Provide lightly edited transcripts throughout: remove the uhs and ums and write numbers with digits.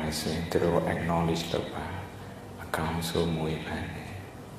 တယ်ဆိုရင်သူတို့ acknowledge လုပ်ပါအကောင်းဆုံးမွေးဖန်တယ်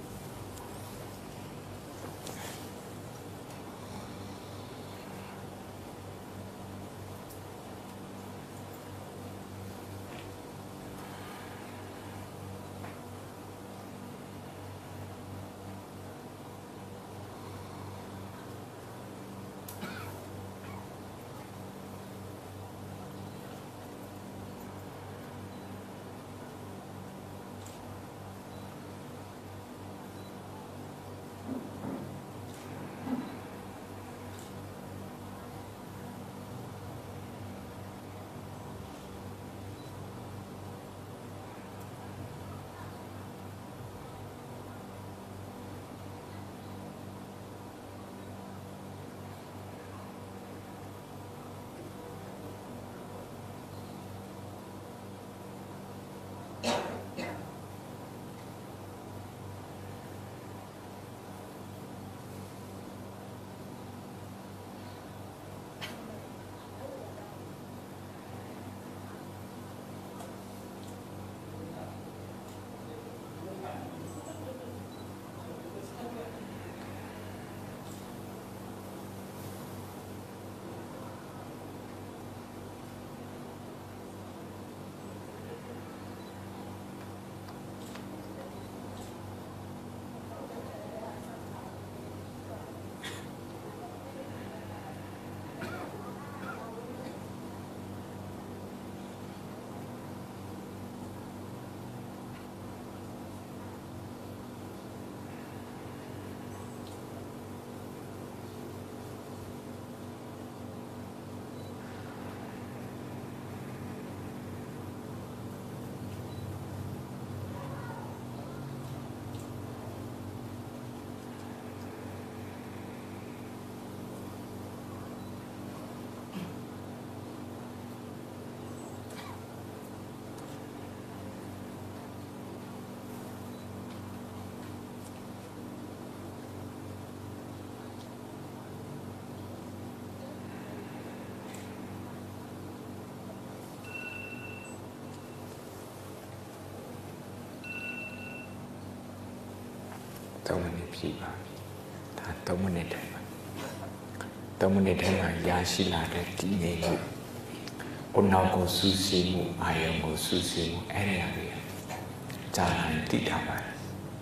3 မိနစ်ပြည့်ပါပြီဒါ3မိနစ်တည်းပါ3မိနစ်တည်းမှာရရှိလာတဲ့တည်ငြိမ်မှုအနောက်ကိုစူးစီးမှုအာယုံကိုစူးစီးမှုအဲ့ဒီအရာတွေကြာရင်တည်ထားပါတယ်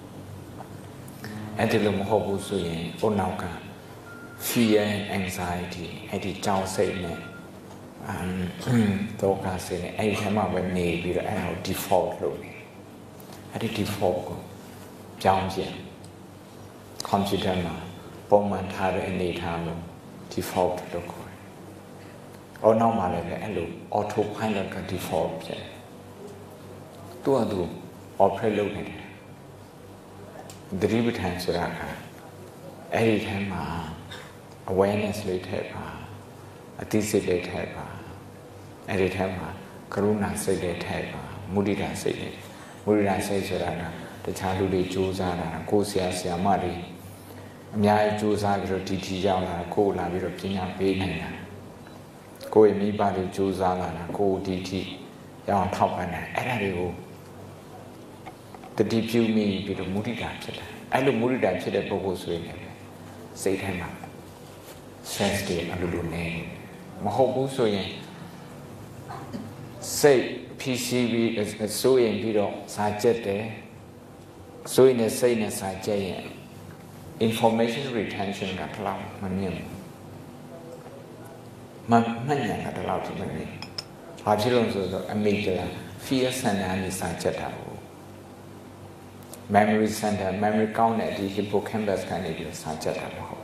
အဲ့ဒီလိုမဟုတ်ဘူးဆိုရင်အနောက်က fear and anxiety အဲ့ဒီကြောက်စိတ်နဲ့တော့ကားစိတ်နဲ့အဲ့ဒီထဲမှာပဲနေပြီးတော့အဲ့ဒါကို default လုပ်နေအဲ့ဒီ default ကိုပြောင်းပြန်computer မှာပုံမှန်ထားတဲ့အနေထားလို့ default လို့ခေါ်တယ်။အော်နောက်မှာလည်းအဲ့လို autopilot က default ဖြစ်တယ်။သူ့အတူ operate လုပ်နေတယ်။သတိပဋ္ဌာန်ဆိုတာကအဲ့ဒီထဲမှာ awareness လေးထည့်ပါအသိစိတ်လေးထည့်ပါအဲ့ဒီထဲမှာကရုဏာစိတ်လေးထည့်ပါမုဒိတာစိတ်လေးမုဒိတာစိတ်ဆိုတာကတခြားလူတွေကြိုးစားတာကိုယ်ဆရာမတွေအများကြီးကြိုးစားပြီးတော့ဒီရောက်လာကိုယ်လာပြီးတော့ပညာပေးနိုင်တာကိုယ်မိဘတွေကြိုးစားလာတာကိုယ်ဒီရအောင်ထောက်ပံ့တယ်အဲ့ဒါတွေကိုတတိပြုမိပြီးတော့မုဒိတာဖြစ်တယ်အဲ့လိုမုဒိတာဖြစ်တဲ့ပုဂ္ဂိုလ်ဆိုရင်စိတ်ထဲမှာ stress တွေအလိုလိုနေမဟုတ်ဘူးဆိုရင်စိတ် PCB ဆိုရင်ပြီးတော့စာကျက်တယ်ဆိုရင်စိတ်နဲ့စာကျက်ရင် information retention ကတလောက်မမြင်ဘူးမှတ်ဉာဏ်ကတလောက်ထိမမြင်ဘာဖြစ်လို့ဆိုတော့ amygdala fear center နဲ့စာကျက်တာကို memory center memory ကောင်းတဲ့ဒီ hippocampus ကနေပြီးစာကျက်တာမဟုတ်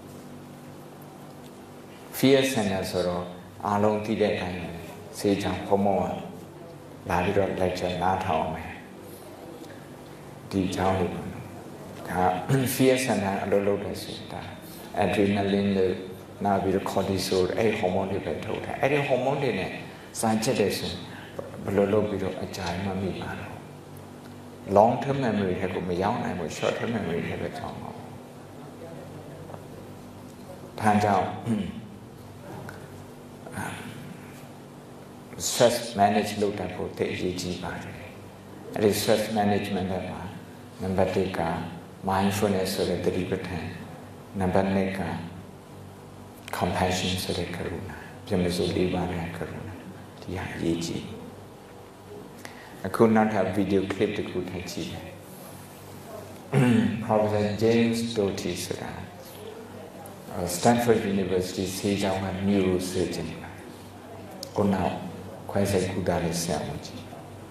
fear center ဆိုတော့အားလုံးသိတဲ့အတိုင်းစေချောင်းဖုံးမောင်းလာပြီးတော့ lecture နားထောင်မယ်ဒီเจ้าလေးဒါ fear center အလုပ်လုပ်တယ်ဆိုတာ adrenaline လို့နောက်ပြီးတော့ cortisol အဲ့ hormone တွေပဲထုတ်တယ်အဲ့ဒီ hormone တွေနဲ့စာချက်တယ်ဆိုဘယ်လိုလုပ်ပြီးတော့အကြိုင်မမိပါတော့ long term memory ထဲကိုမရောက်နိုင်ဘူး short term memory ထဲပဲကြောင်းတော့ဒါကြောင့် stress manage လုပ်တတ်ဖို့သိအရေးကြီးပါတယ်အဲ့ဒီ stress management တွေမှာ number 1က mindfulness ဆိုတဲ့သတိပဋ္ဌာန် number 2က compassion ဆိုတဲ့ကရုဏာပြန်လို့ဆို၄ပါးနဲ့ကရုဏာဒီဟာအရေးကြီးအခုနောက်ထပ် video clip တစ်ခုထည့်ကြည့်မယ် Professor James Doty ဆိုတာ Stanford University ဆေးကျောင်းက neurosurgeon ကိုနောက်ခွဲစိတ်ကုသရေးဆရာဝန်ကြီး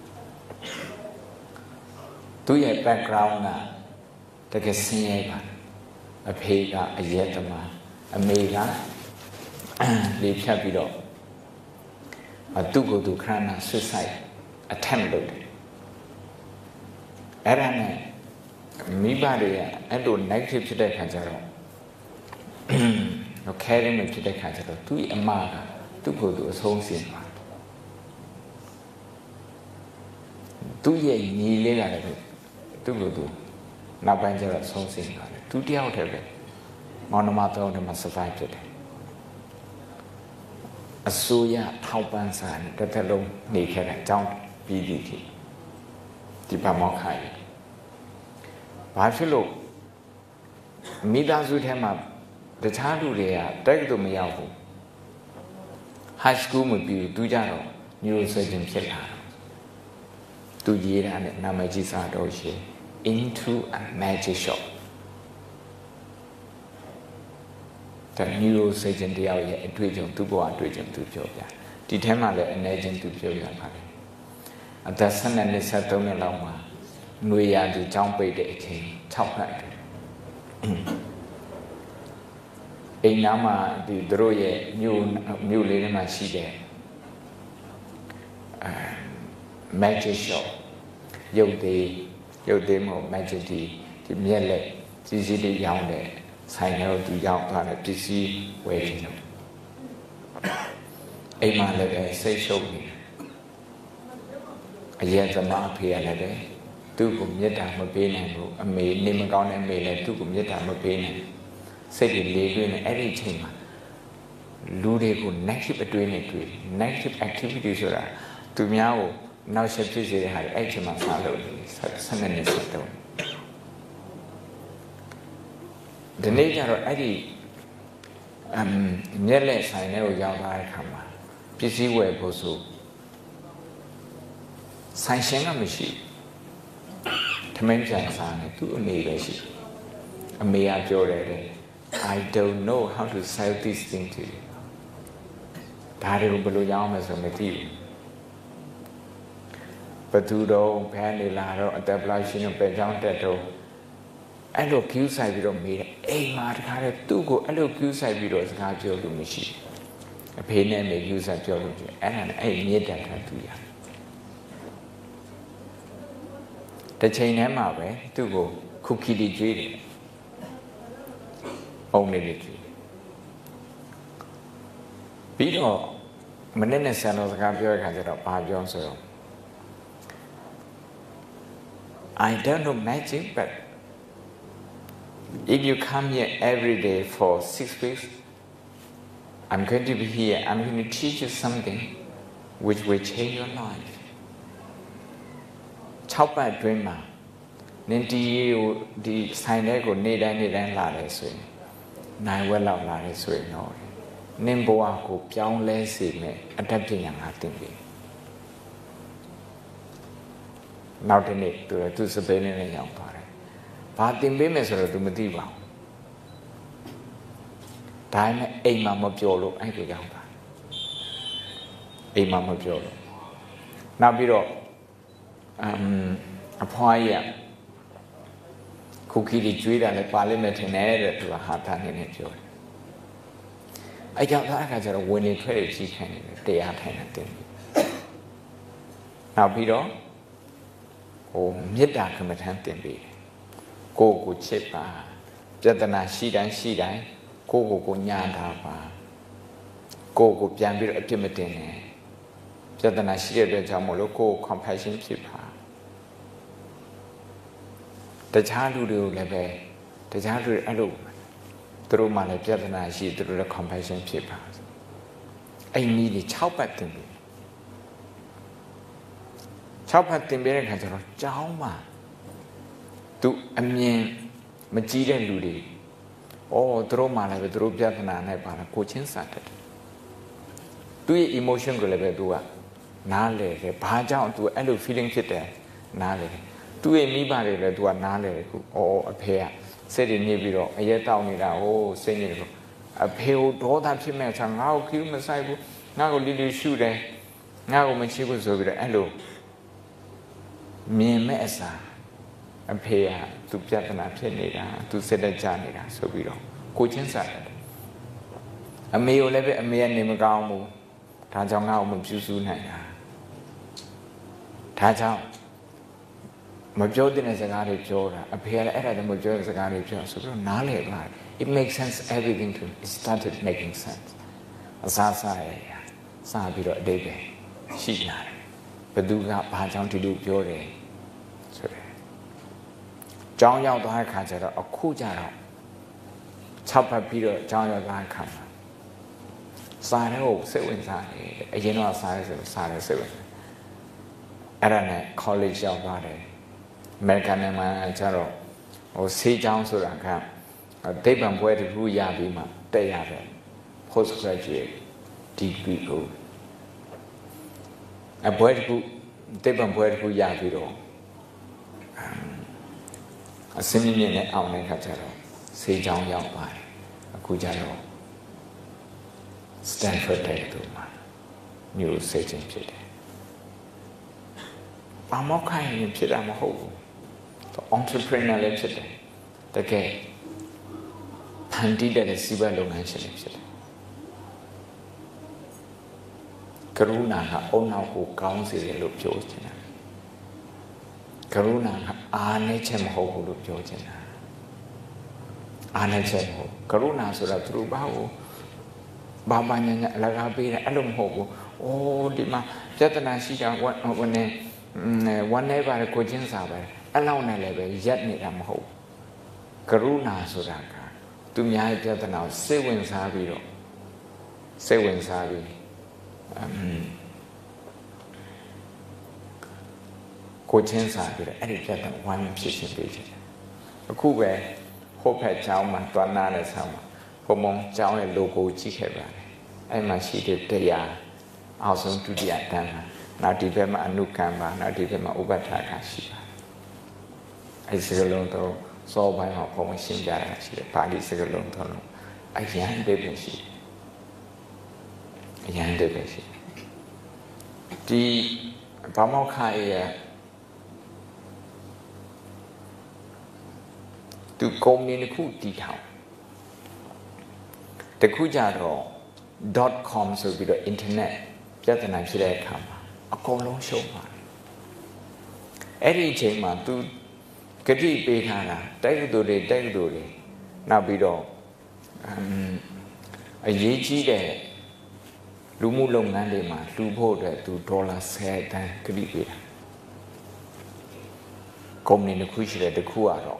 သူရဲ့ background ကတကယ်ဆင်းရဲပါအဖေကအရက်သမားအမေကလေဖြတ်ပြီးတော့သူ့ကိုယ်သူခဏ suicide attempt လုပ်တယ်အဲ့ဒါနဲ့မိဘတွေကအဲ့လို negative ဖြစ်တဲ့ခါကျတော့caring မဖြစ်တဲ့ခါကျတော့သူ့အမကသူ့ကိုယ်သူအဆုံးစီပါသူ့ရဲ့ညီလေးကလည်းသူ့ကိုယ်သူနောက်ပိုင်းကျတော့ဆုံးစီပါတယ်သူတယောက်တည်းပဲမောင်နှမသုံးတယ်မှာ survive ဖြစ်တယ်အစိုးရထောက်ပံ့စာနဲ့တစ်သက်လုံးနေခဲ့တဲ့အကြောင်းပြီးသည်ဒီပါမောက်ခိုင်ဘာဖြစ်လို့မိသားစုထဲမှာတခြားလူတွေကတက်ကတူမရောက်ဘူး high school မပြီးသူကြတော့ neurosurgeon ဖြစ်လာသူရေးတာနဲ့နာမည်ကြီးစာတော့ရှိ into a magic shop တ neurosurgeon တယောက်ရဲ့အတွေ့အကြုံသူ့ဘဝအတွေ့အကြုံသူပြောပြဒီထဲမှာလည်းအနေချင်းသူပြောပြပါတယ်အသက်12နှစ်13နှစ်လောက်မှာຫນွေရာသူကျောင်းပိတ်တဲ့အချိန်6ခါအိမ်နားမှာဒီတို့ရဲ့မြို့လေးထဲမှာရှိတဲ့ magic shop ရုပ်သေးမဟုတ် magic ဒီမျက်လက်ကြီးကြီးလေးရောင်းတဲ့ဆိုင်ထဲကိုသူရောက်သွားတယ်ပစ္စည်းဝယ်တယ်လို့အိမ်မှာလည်းပဲစိတ်ရှုပ်နေအရင်သမားအဖေရလည်းပဲသူ့ကိုမေတ္တာမပေးနိုင်ဘူးအမေနေမကောင်းတဲ့အမေလည်းသူ့ကိုမေတ္တာမပေးနိုင်စိတ်တွေလေးတွင်းနေအဲ့ဒီအချိန်မှာလူတွေကို negative အတွေးနဲ့တွေ့ negative activity ဆိုတာသူများကိုနောက်ဆက်ဖြစ်စေတဲ့ဟာအဲ့ဒီအချိန်မှာစလို့12နှစ်ဆက်တော့ဒီနေ့ကျတော့အဲ့ဒီမျက်လက်ဆိုင်ထဲကိုရောက်သွားတဲ့အခါမှာပစ္စည်းဝယ်ဖို့ဆိုဆိုင်ရှင်ကမရှိထမင်းပြန်စားနေသူ့အမေပဲရှိအမေကပြောတယ် I don't know how to sell this thing to you ဒါတွေကိုဘယ်လိုရောင်းမလဲဆိုမသိဘူးဘသူတော့ဘယ်နေလာတော့အသက်ဘလောက်ရှိနေပဲကြောင်းတက်တော့အဲ့လို queue ဆိုင်ပြီးတော့မေးတယ်အိမ်မှာတခါတည်းသူ့ကိုအဲ့လို queue ဆိုင်ပြီးတော့စကားပြောလို့မရှိအဖေနဲ့မေ queue ဆိုင်ပြောလို့ရှိအဲ့ဒါနဲ့အဲ့မြေတံခါသူရတစ်ချိန်တည်းမှာပဲသူ့ကိုခုခီတီကျွေးတယ်အုံလေးကျွေးပြီးတော့မနေ့နဲ့ဆန်တော်စကားပြောတဲ့ခါကျတော့ဘာပြောဆိုတော့ I don't know magic but if you come here every day for 6 weeks I'm going to be here I'm going to teach you something which will change your life 6ပတ်အတွင်းမှာနင်ဒီဆိုင်ထဲကိုနေ့တိုင်းလာတယ်ဆိုရင်နိုင်ဝက်လောက်လာတယ်ဆိုရင်တော့နင်ဘဝကိုပြောင်းလဲစေမယ်အတတ်ပညာငါသင်ပေးနောက်တစ်နေ့သူစပိန်နဲ့ရောက်သွားတယ်ဘာသင်ပေးမယ်ဆိုတော့ तू မသိပါဘူးဒါပေမဲ့အိမ်မှာမပြောလို့အဲ့ကိုရောက်တာအိမ်မှာမပြောလို့နောက်ပြီးတော့အဖွားကြီးခုခီတွေကျွေးတာလည်းပါလိမ့်မယ်ထင်တယ်တဲ့သူကဟာတာနေနေပြောတယ်အဲ့ကြောင့်အဲ့ခါကျတော့ဝင်နေထွက်နေကြီးခံနေတယ်တရားထိုင်နေတယ်နောက်ပြီးတော့မေတ္တာကမ္မထံတင်ပေးတယ်ကိုချစ်ပါပြဿနာရှိတိုင်းကိုညာတာပါကိုပြန်ပြီးတော့အပြစ်မတင်နဲ့ပြဿနာရှိတဲ့အတွက်ကြောင့်မို့လို့ကို compassion ဖြစ်ပါတခြားလူတွေကိုလည်းပဲတခြားလူတွေအဲ့လိုသူတို့မှလည်းပြဿနာရှိသူတို့လည်း compassion ဖြစ်ပါအဲ့နည်းလေး6ပတ်တင်ပြီ 6ဖတ်သင်ပေးတဲ့ခါကျတော့ကျောင်းမှာသူအမြင်မကြီးတဲ့လူတွေသူတို့မှလည်းပဲသူတို့ပြဿနာနဲ့ပါလားကိုချင်းစာတတ်တယ်သူရဲ့ emotion ကိုလည်းပဲသူကနားလေတယ်ဘာကြောင့်သူအဲ့လို feeling ဖြစ်တယ်နားလေတယ်သူ့ရဲ့မိဘတွေလည်းသူကနားလေတယ်ခုအဖေကစိတ်တွေညစ်ပြီးတော့အရက်တောက်နေတာစိတ်ညစ်တယ်အဖေကိုဒေါသဖြစ်မဲ့ဆာငါ့ကိုခီးမဆိုင်ဘူးငါ့ကိုလီရှုတယ်ငါ့ကိုမချစ်ဘူးဆိုပြီးတော့အဲ့လိုမြင်မဲ့အစားအဖေကသူပြဿနာဖြစ်နေတာသူစိတ်တကြနေတာဆိုပြီးတော့ကိုချင်းစားတယ်အမေကိုလည်းပဲအမေကနေမကောင်းဘူးဒါကြောင့်ငါ့ကိုမပြုစုနိုင်တာဒါကြောင့်မပြောတဲ့စကားတွေပြောတာအဖေကလည်းအဲ့ဒါတည်းမပြောတဲ့စကားတွေပြောဆိုပြီးတော့နားလည်သွားတယ် it makes sense everything to it started making sense အစားစားရစားပြီးတော့အတိတ်ပဲရှိလာတယ်ဘယ်သူကဘာကြောင့်ဒီလိုပြောတယ်ဆိုတယ်ကျောင်းရောက်သွားတဲ့ခါကျတော့အခုကျတော့6ဖတ်ပြီးတော့ကျောင်းရောက်သွားတဲ့ခါမှာစာထဲကိုစိတ်ဝင်စားတယ်အရင်တော့စာရဲဆိုစာရဲစိတ်ဝင်စားအဲ့ဒါနဲ့ college ရောက်သွားတယ်အမေရိကန်နိုင်ငံကျတော့ဆေးကျောင်းဆိုတာကသိပ္ပံဘွဲတစ်ခုရပြီးမှတက်ရတယ် postgraduate degree ကိုဘွဲတစ်ခုသိပ္ပံဘွဲတစ်ခုရပြီးတော့အစင်းမြင့်နဲ့အောင်တဲ့ခါကျတော့ဆေးကျောင်းရောက်ပါတယ်အခုကျတော့ Stanford တဲ့သူမှာ neurosurgeon ဖြစ်တယ်ဘာမှခိုင်းရင်ဖြစ်တာမဟုတ်ဘူး entrepreneur လည်းဖြစ်တယ်တကယ်ဖန်တီးတဲ့စီးပွားလုပ်ငန်းရှင်လည်းဖြစ်တယ်ကရုဏာကအုံနောက်ကိုကောင်းစေတယ်လို့ပြောချင်တာကရုဏာကအားနည်းချက်မဟုတ်ဘူးလို့ပြောချင်တာအားနည်းချက်မဟုတ်ကရုဏာဆိုတာသူတို့ဘာညာအလကားပေးတယ်အဲ့လိုမဟုတ်ဘူးဒီမှာပြဿနာရှိတာဝန်နေပါလေကိုချင်းစားပဲအဲ့လောက်နဲ့လည်းပဲရက်နေတာမဟုတ်ကရုဏာဆိုတာကသူများရဲ့ပြဿနာကိုစိတ်ဝင်စားပြီးကိုချင်းစားပြီးတော့အဲ့ဒီပြဿနာဝိုင်းဖြစ်ရှင်းပေးတယ်အခုပဲဟိုဖက်ကျောင်းမှာတွန်းနာတဲ့ဆောင်းမှာဘုံဘုံကျောင်းရဲ့ logo ကြည့်ခဲ့ပါတယ်အဲ့မှာရှိတဲ့တရားအောက်ဆုံးဒုတိယတန်းမှာနောက်ဒီဘက်မှာအနုကမ္မနောက်ဒီဘက်မှာဥပဋ္ဌာကရှိပါတယ်အဲ့ဒီစကလုံးတော့စောပိုင်းမှာဘုံရှင်းကြတာရှိတယ်ပါဠိစကလုံးတော့အရန်တဲ့ပဲရှိအရန်တဲ့ပဲရှိဒီဘာမောက်ခရဲ့သူကုမ္ပဏီတစ်ခုတည်ထောင်တခုကြတော့ .com ဆိုပြီးတော့ internet ပြဿနာဖြစ်တဲ့အခါမှာအကုန်လုံးရှုံးပါတယ်အဲ့ဒီအချိန်မှာသူဂတိပေးထားတာတိုက်ကူတွေနောက်ပြီးတော့အရေးကြီးတဲ့လူမှုလုပ်ငန်းတွေမှာလူဖို့အတွက်သူဒေါ်လာ10 သန်းဂတိပေးတာကုမ္ပဏီတစ်ခုရှိတယ်တစ်ခုကတော့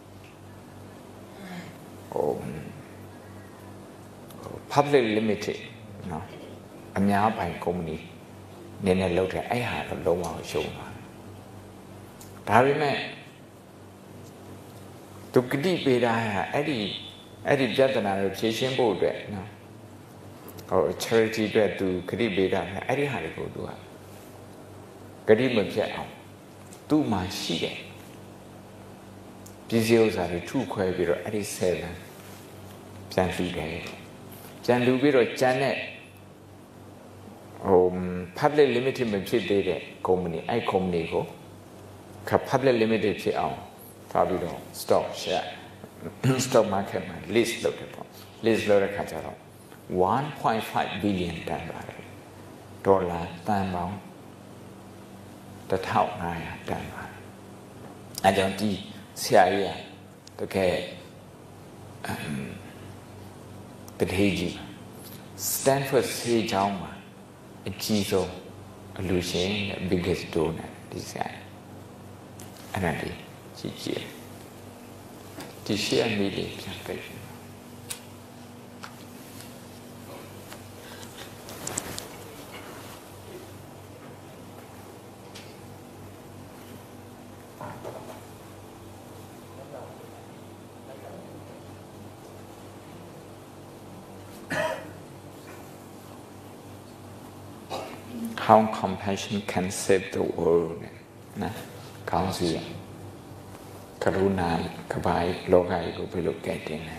public limited နော်အများပိုင်ကုမ္ပဏီနည်းနည်းလုပ်တယ်အဲ့ဟာတော့လုံးဝရှုံးသွားဒါပေမဲ့သူဂတိပေးတာအဲ့ဒီပြဿနာကိုဖြေရှင်းဖို့အတွက်နော်charity အတွက်သူဂတိပေးတာအဲ့ဒီဟာတွေကိုသူကဂတိမပြတ်အောင်သူ့မှာရှိတယ်ပြည်စည်းဥစ္စာတွေထုခွဲပြီးတော့အဲ့ဒီ10 လမ်းပြန်လှူတယ်ပြန်လှူပြီးတော့ကျန်တဲ့public limited မဖြစ်သေးတဲ့ company အဲ့ company ကို public limited ဖြစ်အောင်ထားပြီးတော့ stock market မှာ list လုပ်တယ်ပေါ့ list လုပ်တဲ့ခါကျတော့ 1.5 billion တန်ပါတယ်ဒေါ်လာတန်ပေါင်း1500တန်ပါတယ်အဲကြောင့်ဒီဆရာကြီးကတကယ်တထေးကြီး Stanford ဆေးကျောင်းမှာအကြီးဆုံးအလူရှင် biggest donor ဒီဆရာအဲ့ဒါဒီကြီးဒီရှေ့အမိလေးပြန်ပေး how compassion can save the world นะခေါင်းစီကရုဏာကပိုင်းလောကကြီးကိုဘယ်လိုကယ်တင်လဲ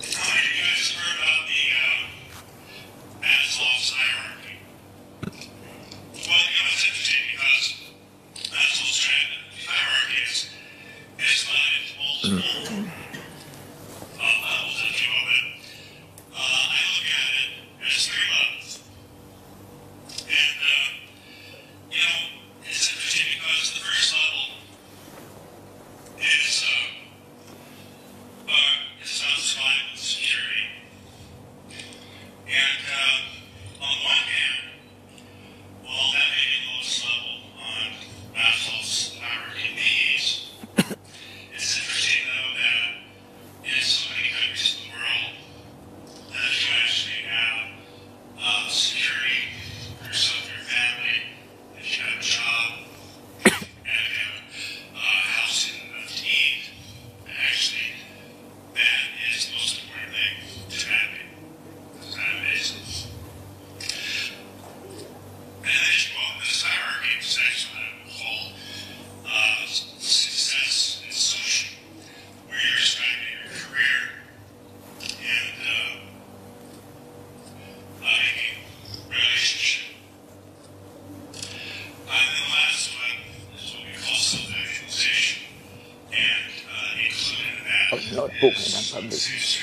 notebook and publish.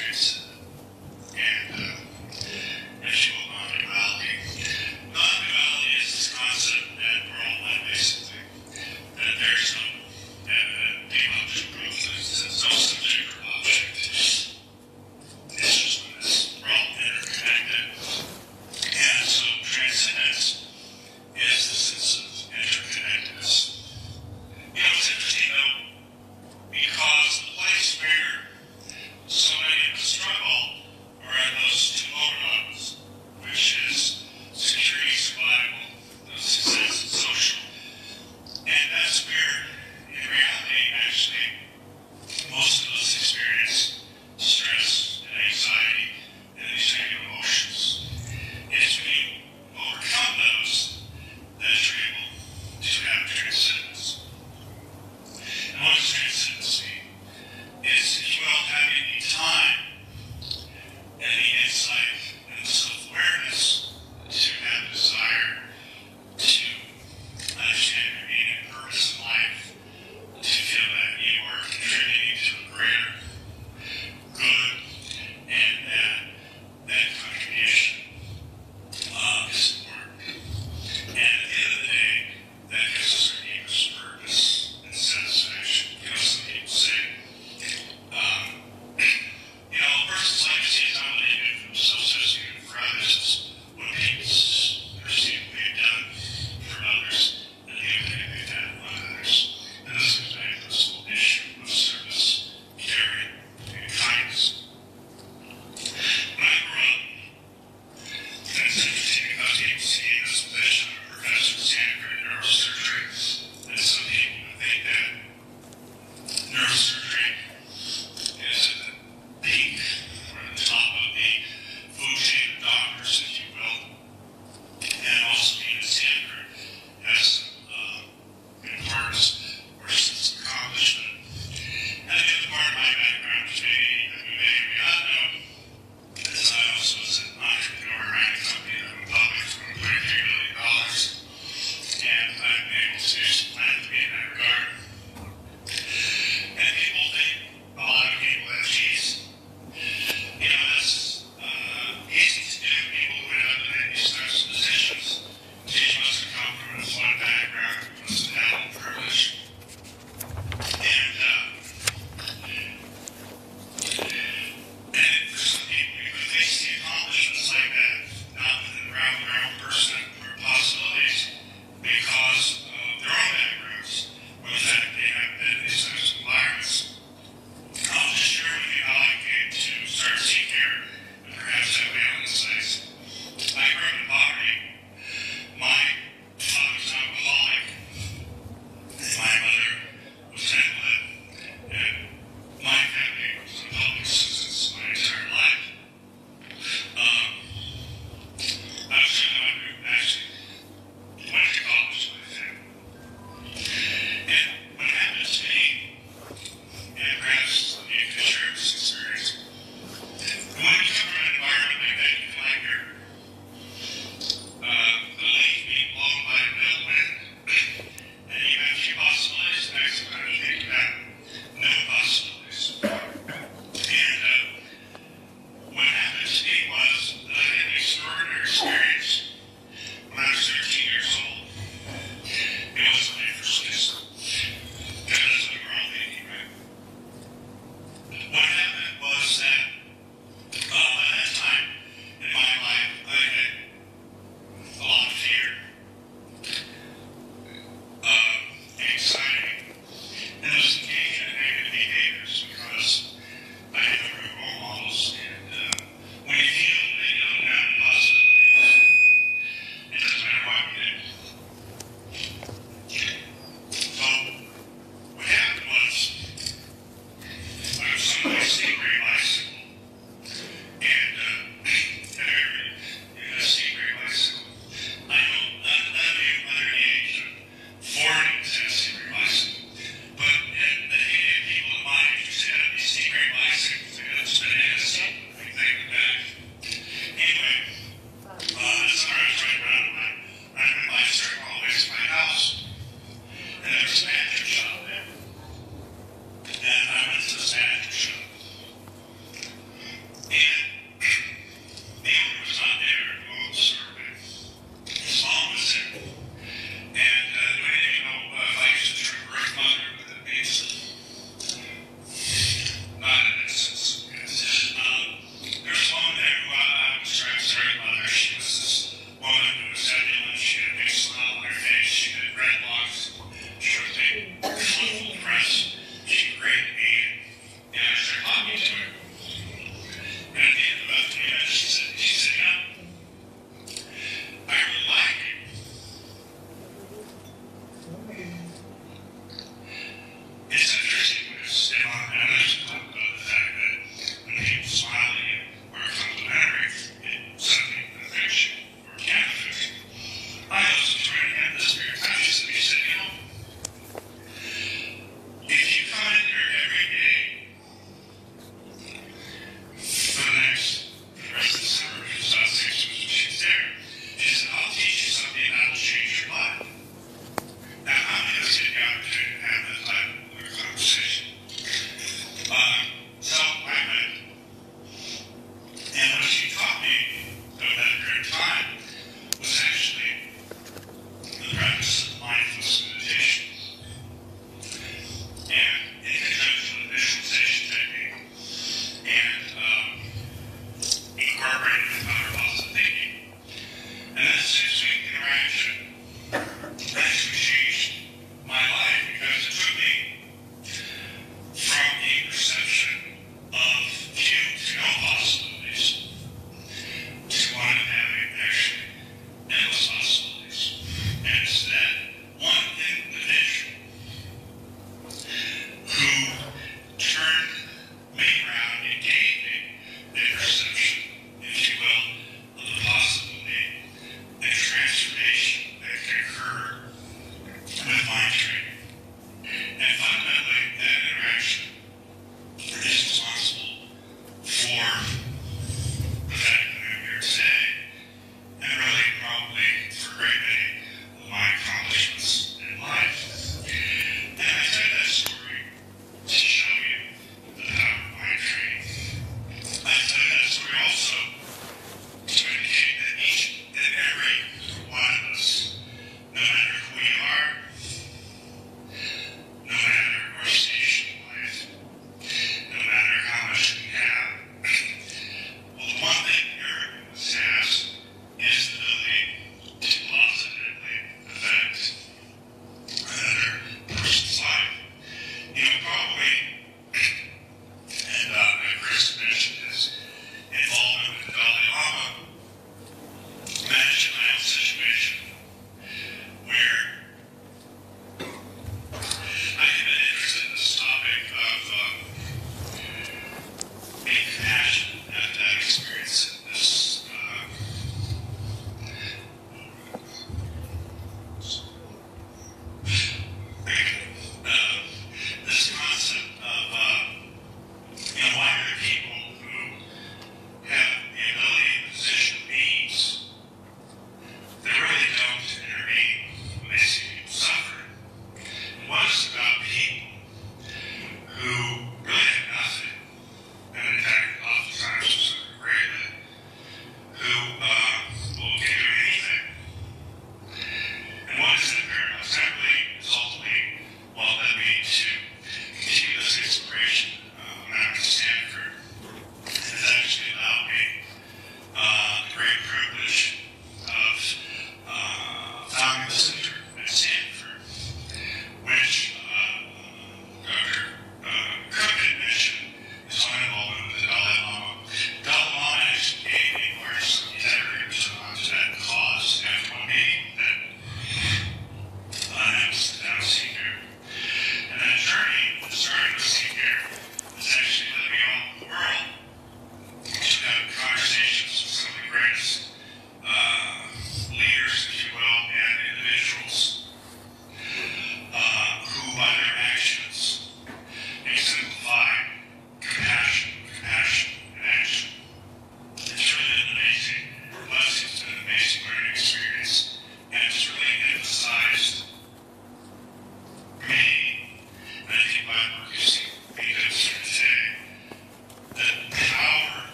Understand your meaning and purpose in life.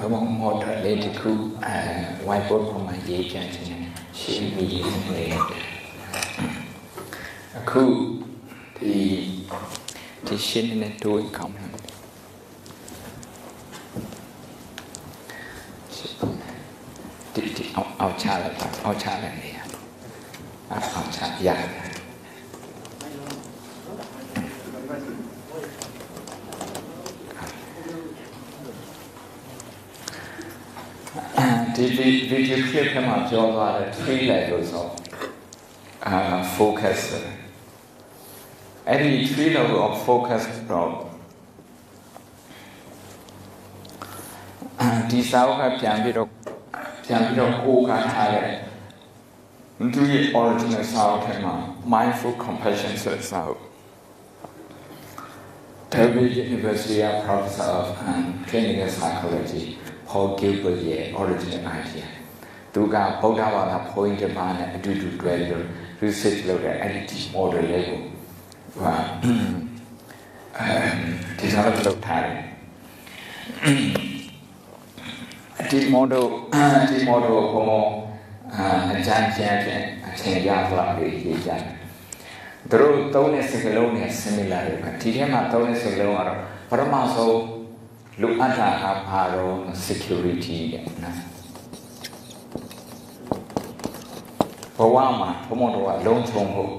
more related to whiteboard from my age and she immediately a cool the shin in it doing comeเอาชาอะไรตักเอาชาอะไรเนี่ยเอาชาใหญ่the video clip မှာပြောသွားတဲ့ three levels of focus အဲ့ဒီ three levels of focus တော့ဒီစာအုပ်ကပြန်ပြီးတော့ကိုးကားထားတဲ့သူရဲ့ original စာအုပ်ထဲမှာ mindful compassion ဆိုတဲ့စာအုပ် David University Professor of Clinical Psychology Paul Gilbert ရဲ့ original idea သူကဗုဒ္ဓဘာသာဘုန်းကြီးတစ်ပါးနဲ့အတူတူတွဲပြီး research လုပ်တဲ့အဲ့ဒီ model လေးကိုဒီစားလုပ်ထားတယ်ဒီ model ကိုအကြမ်းဖျင်းအထင်ရသွားပြီးရေးကြတယ်သူတို့သုံးတဲ့စကားလုံးနဲ့ similar တွေပဲဒီထဲမှာသုံးတဲ့စကားလုံးကတော့ပထမဆုံးလူအပ်တာကဘာတော့ security တဲ့နော်ဘဝမှာဘုံတော်ကလုံခြုံဖို့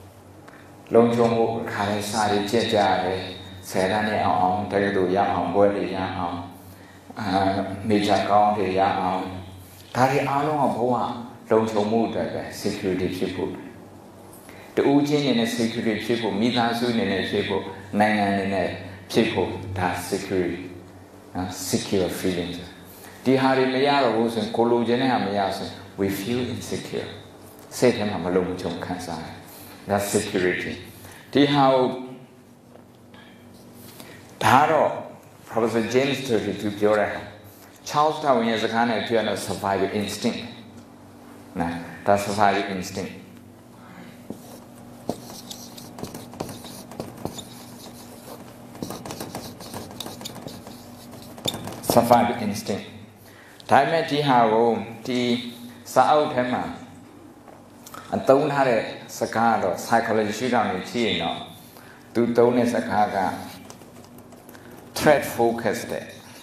ခါလေးစားရကြက်ကြတယ်ဆယ်တန်းနဲ့အောင်တကယ်လို့ရအောင်ပွဲတွေရအောင်မေဂျာကောင်းတွေရအောင်ဒါတွေအားလုံးကဘဝလုံခြုံမှုအတွက်ပဲ security ဖြစ်ဖို့တူးချင်းနဲ့ security ဖြစ်ဖို့မိသားစုနဲ့ဖြစ်ဖို့နိုင်ငံနဲ့ဖြစ်ဖို့ဒါ security secure feeling ဒီဟာတွေမရတော့ဘူးဆိုရင်ကိုလိုချင်တဲ့ဟာမရဆိုရင် we feel insecure စိတ်ထဲမှာမလုံခြုံခံစားတယ် that's security ဒီဟာဒါတော့ Professor James Turley သူပြောတဲ့ Charles Darwin ရဲ့စကားနဲ့ပြောတဲ့ survival instinct နော်ဒါ survival instinct survival instinct ဒါပေမဲ့ဒီဟာကိုဒီစာအုပ်ထဲမှာအသုံးထားတဲ့စကားကတော့ psychology ရှိတာမျိုးကြည့်ရင်တော့သူသုံးတဲ့စကားက threat focus တဲ့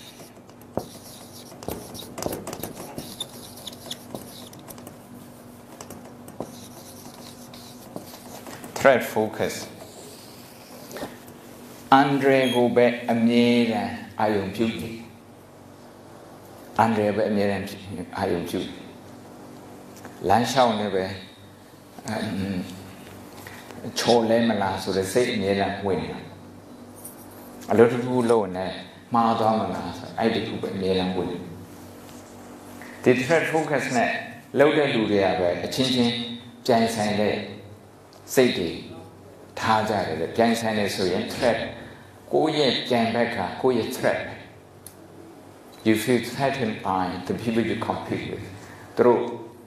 threat focus Andre ကိုပဲအမြဲတမ်းအာရုံပြုနေAndre ပဲအမြဲတမ်းအာရုံပြုလမ်းလျှောက်နေပဲချိုးလဲမလားဆိုတဲ့စိတ်အမြဲတမ်းဝင်နေအလုပ်တစ်ခုလုပ်နေမှားသွားမလားဆိုအဲ့ဒီခုပဲအမြဲတမ်းဝင်ဒီ threat focus နဲ့လုပ်တဲ့လူတွေကပဲအချင်းချင်းပြိုင်ဆိုင်တဲ့စိတ်တွေထားကြတယ်ပြိုင်ဆိုင်နေဆိုရင် threat ကိုယ့်ရဲ့ပြိုင်ဘက်ကကိုယ့်ရဲ့ threat you feel threatened by the people you compete with သူတို့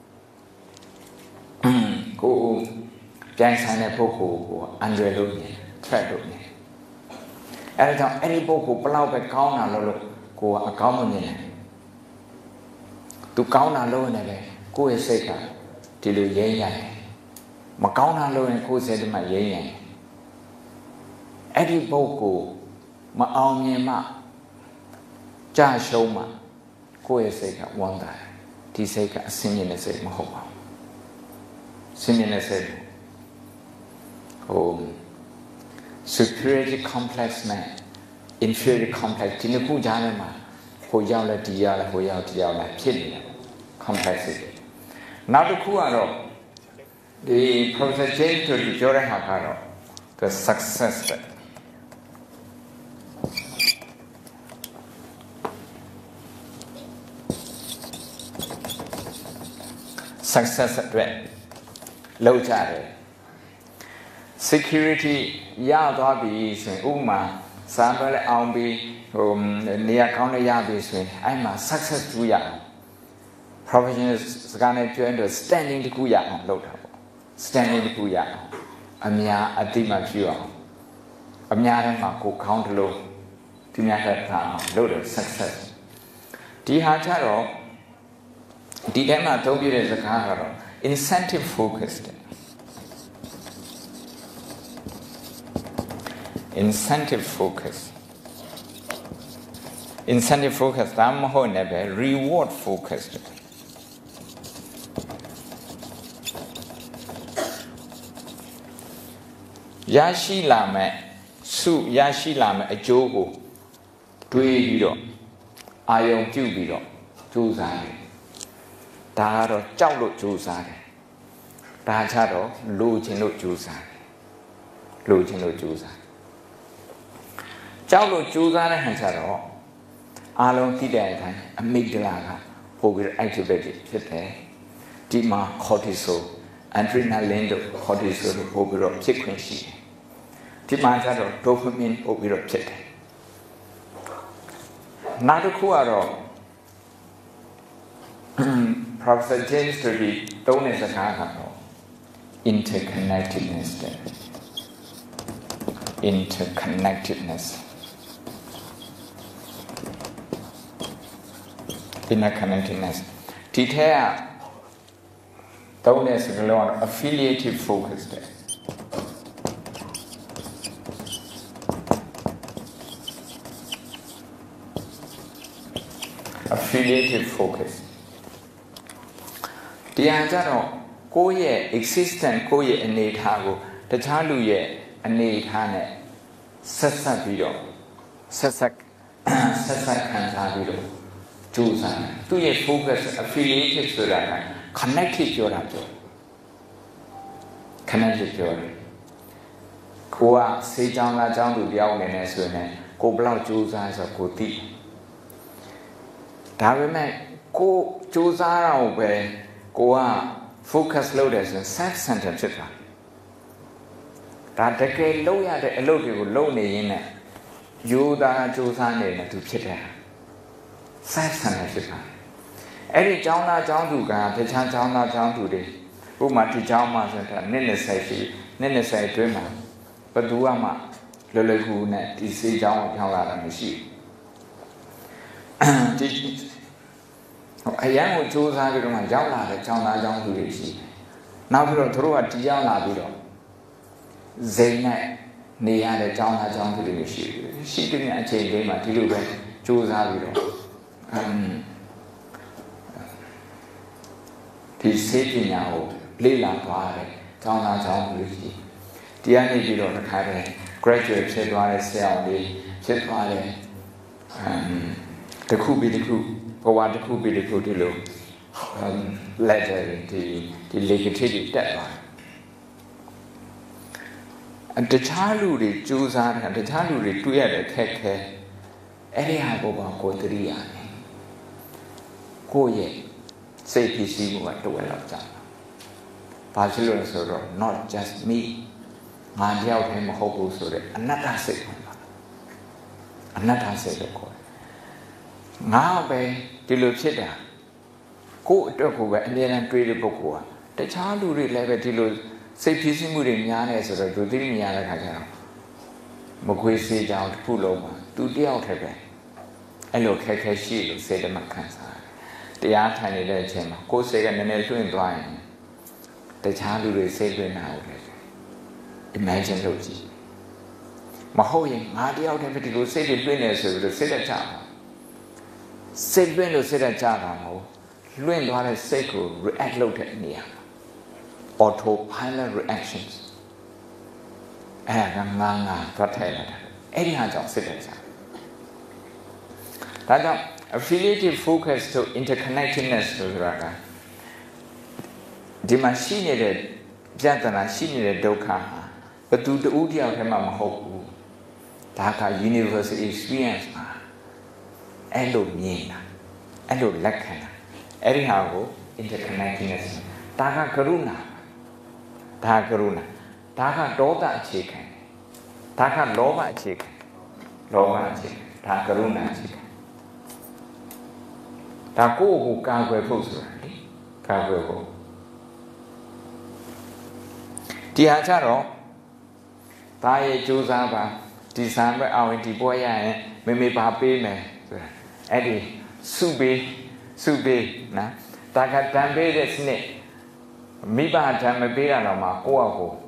ကိုပြိုင်ဆိုင်တဲ့ပုဂ္ဂိုလ်ကို under လုပ်နေ threat လုပ်နေအဲ့ဒါကြောင့်အဲ့ဒီပုဂ္ဂိုလ်ဘလောက်ပဲကောင်းတာလို့ကိုကအကောင်းမမြင်ဘူးသူကောင်းတာလုပ်နေတယ်ကိုယ့်ရဲ့စိတ်ကဒီလိုရင်းရတယ်မကောင်းတာလုပ်ရင်ကိုယ်စိတ်ထဲမှာရင်းရတယ်အဲ့ဒီပုဂ္ဂိုလ်မအောင်မြင်မှကြာရှုံးမှကိုယ့်ရဲ့စိတ်ကဝမ်းသာတယ်ဒီစိတ်ကအစင်းမြင်တဲ့စိတ်မဟုတ်ပါဘူးစင်းမြင်တဲ့စိတ်superiority complex နဲ့ inferiority complex ဒီနှစ်ခုကြားထဲမှာဟိုရောက်လဲဒီရောက်လဲဟိုရောက်ဒီရောက်လဲဖြစ်နေတယ် complexity နောက်တစ်ခုကတော့ဒီ Professor James တို့ပြောတဲ့ဟာကတော့ the success success အတွက်လောက်ကြတယ် security ရသွားပြီဆိုရင်ဥပမာစာပဲလဲအောင်ပြီးနေရာကောင်းလေးရပြီဆိုရင်အဲ့မှာ success တူရအောင် professional စကားနဲ့ပြောရင်တော့ standing တခုရအောင်လုပ်တာပေါ့ standing တခုရအောင်အများအတိမပြုအောင်အများထဲမှာကိုခေါင်းတလို့ဒီများထက်ထားအောင်လုပ်တယ် success ဒီ Di hacharo, di tema tobi re zakaro, incentive focused. Incentive focus. Incentive focus, reward focused. Yashi lame, su yashi lame a jogo, duido, ayong jubilo, juzare. Daro jaulo juzare. Dacharo, lujino juzare. Lujino juzare. Jaulo juzare hancharo, along tida, amygdala, over activated, dima cortisol, adrenaline cortisol over frequency. Dimajaro, dopamine over pit. Nadakuaro, Professor James Turby, don't as a cargo, interconnectedness. Interconnectedness. Interconnectedness. Detail, don't as a affiliative focus. Affiliative focus. The answer ko ye existent ko ye innate hago the chalu ye innate hane sassak bido sassak khansa bido jusa tu ye focus affiliative soda connected jora jo connected jora ko a sei chang la chang tu tyaw ne ne so ne ko blau jusa so ko ti da me ko jusa ra be ko a focus load as a self-centered chitra. That the low at a low lonely in it. You da Josan to chitra. Self-centered chitra. Every Jana Janduga, the Chana Jandu, who might be Jama and Nenessay dreamer. But Duama, Lulu net, is a Jama Jala machine. A young Jews are going to Jala, the Chana Jandu. Now we throw a Tiana Bido. Zayna, Nia, the Chana Jandu. She didn't change him until you went Jews are Bido. The city now, Lila Pare, Chana Jandu. Diani Bido, the Kare, graduate said, while I say, said, the Kubi the crew. For what the could be the good letter, the legislative deadline. And the child who the Jews are, and the child who the two other take care, any Hagoba Kotriani. Go ye, say PC what to well of Jana. Barcelona so not just me. I doubt him hope so that another second. Another second. Now, by the Lucida, go to go and then trade the book. The child who relate to say piecing with Yanas or to the Yana Mokwisi down to Puloma, to the outer. And look at she said the Macansa. The art tiny legend, go second and then to blind. The child who said now. Imagine Logi. Mahoy, Marty out of it to say the winners of the Seda child. Said when you said a Java, when you are a sacred react loaded near autopilot reactions. That affiliative focus to interconnectedness. The machine Jatana, she needed Doka, but to the Udia of Hemahoku, Taka University experience. Endo Miena, Endo Lakana, Erihago, interconnectedness, Taka Karuna, Taka Doda chicken, Taka Lova chicken, Taka Karuna chicken. Tako who Kagwe Pusu, Kagwe. Tiacharo, Taye Josaba, December, our Tiboya, Mimi Papi, Eddie, စုပေးနော်တာကတန်ပေးတဲ့စနစ်မိဘတန်မပေးရတော့မှကိုယ့်အကို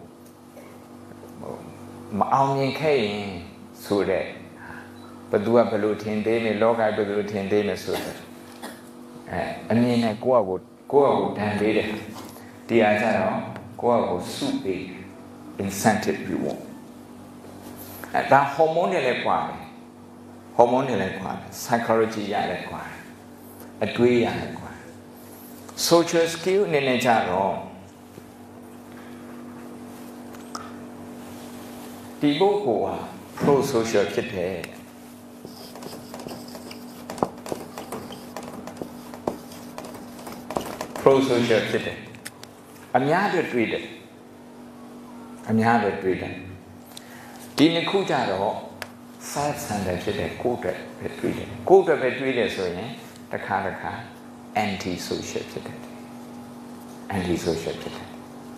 မအောင်မြင်ခဲ့ရင်ဆိုတဲ့ဘသူကဘလို့ထင်သေးမယ်လောကဘယ်လိုထင်သေးမယ်ဆိုတဲ့အမြင်နဲ့ကိုယ့်အကိုတန်ပေးတယ်တရားကြတော့ကိုယ့်အကိုစုပေး incentive reward ဒါဟော်မုန်းတွေလည်းကွာတယ်ဟော်မုန်းတွေလည်းကွာတယ် psychology ရလည်းကွာတယ်အတွေးရလည်းကွာ social skill အနေနဲ့ကြတော့ဒီပုဂ္ဂိုလ်ဟာ pro social ဖြစ်တယ်pro social ဖြစ်တယ်အများတွေတွေ့တယ်ဒီနှစ်ခုကြတော့ self centered ဖြစ်တယ်ကိုယ့်အတွက်ပဲတွေ့တယ်ကိုယ့်အတွက်ပဲတွေ့တယ်ဆိုရင်တစ်ခါ anti social ဖြစ်တယ် anti social ဖြစ်တယ်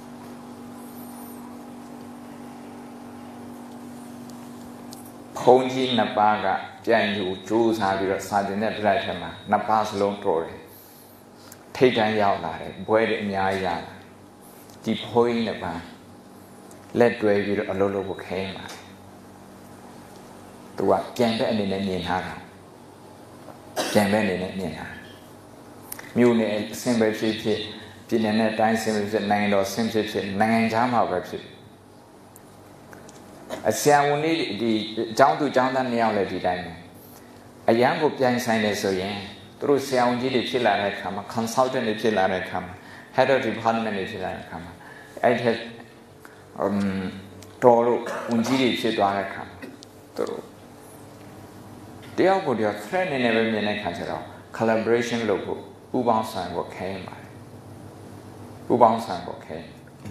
ဘုန်းကြီးနှစ်ပါးကပြန်ယူကြိုးစားပြီးတော့စာတင်တဲ့ပြိုင်ထဲမှာနှစ်ပါးစလုံးတော်တယ်ထိတ်တန်းရောက်လာတယ်ဘွဲတွေအများကြီးရလာဒီဘုန်းကြီးနှစ်ပါးလက်တွဲပြီးတော့အလုပ်လုပ်ဖို့ခဲမှာသူကပြန်တဲ့အနေနဲ့မြင်ထားတာမြို့နယ်အဆင့်ပဲဖြစ်ပြည်နယ်နဲ့တိုင်းဆင့်ပဲဖြစ်နိုင်ငံတော်ဆင့်ဖြစ်နိုင်ငံခြားမှာပဲဖြစ်အဆရာဝန်လေးဒီကျောင်းသူကျောင်းသားနှစ်ယောက်လည်းဒီတိုင်းပဲအရန်ကိုပြန်ဆိုင်တယ်ဆိုရင်သူတို့ဆရာဝန်ကြီးတွေဖြစ်လာတဲ့အခါမှာ consultant တွေဖြစ်လာတဲ့အခါမှာ head of department တွေဖြစ်လာတဲ့အခါမှာအဲ့ဒီတော်လို့ဝန်ကြီးတွေဖြစ်သွားတဲ့အခါမှာသူတို့တယောက်ကိုတယောက် threat နေနဲ့ပဲမြင်တဲ့အခါကျတော့ collaboration လုပ်ဖို့ပူးပေါင်းဆောင်ဖို့ခဲပါတယ်ပူးပေါင်းဆောင်ဖို့ခဲ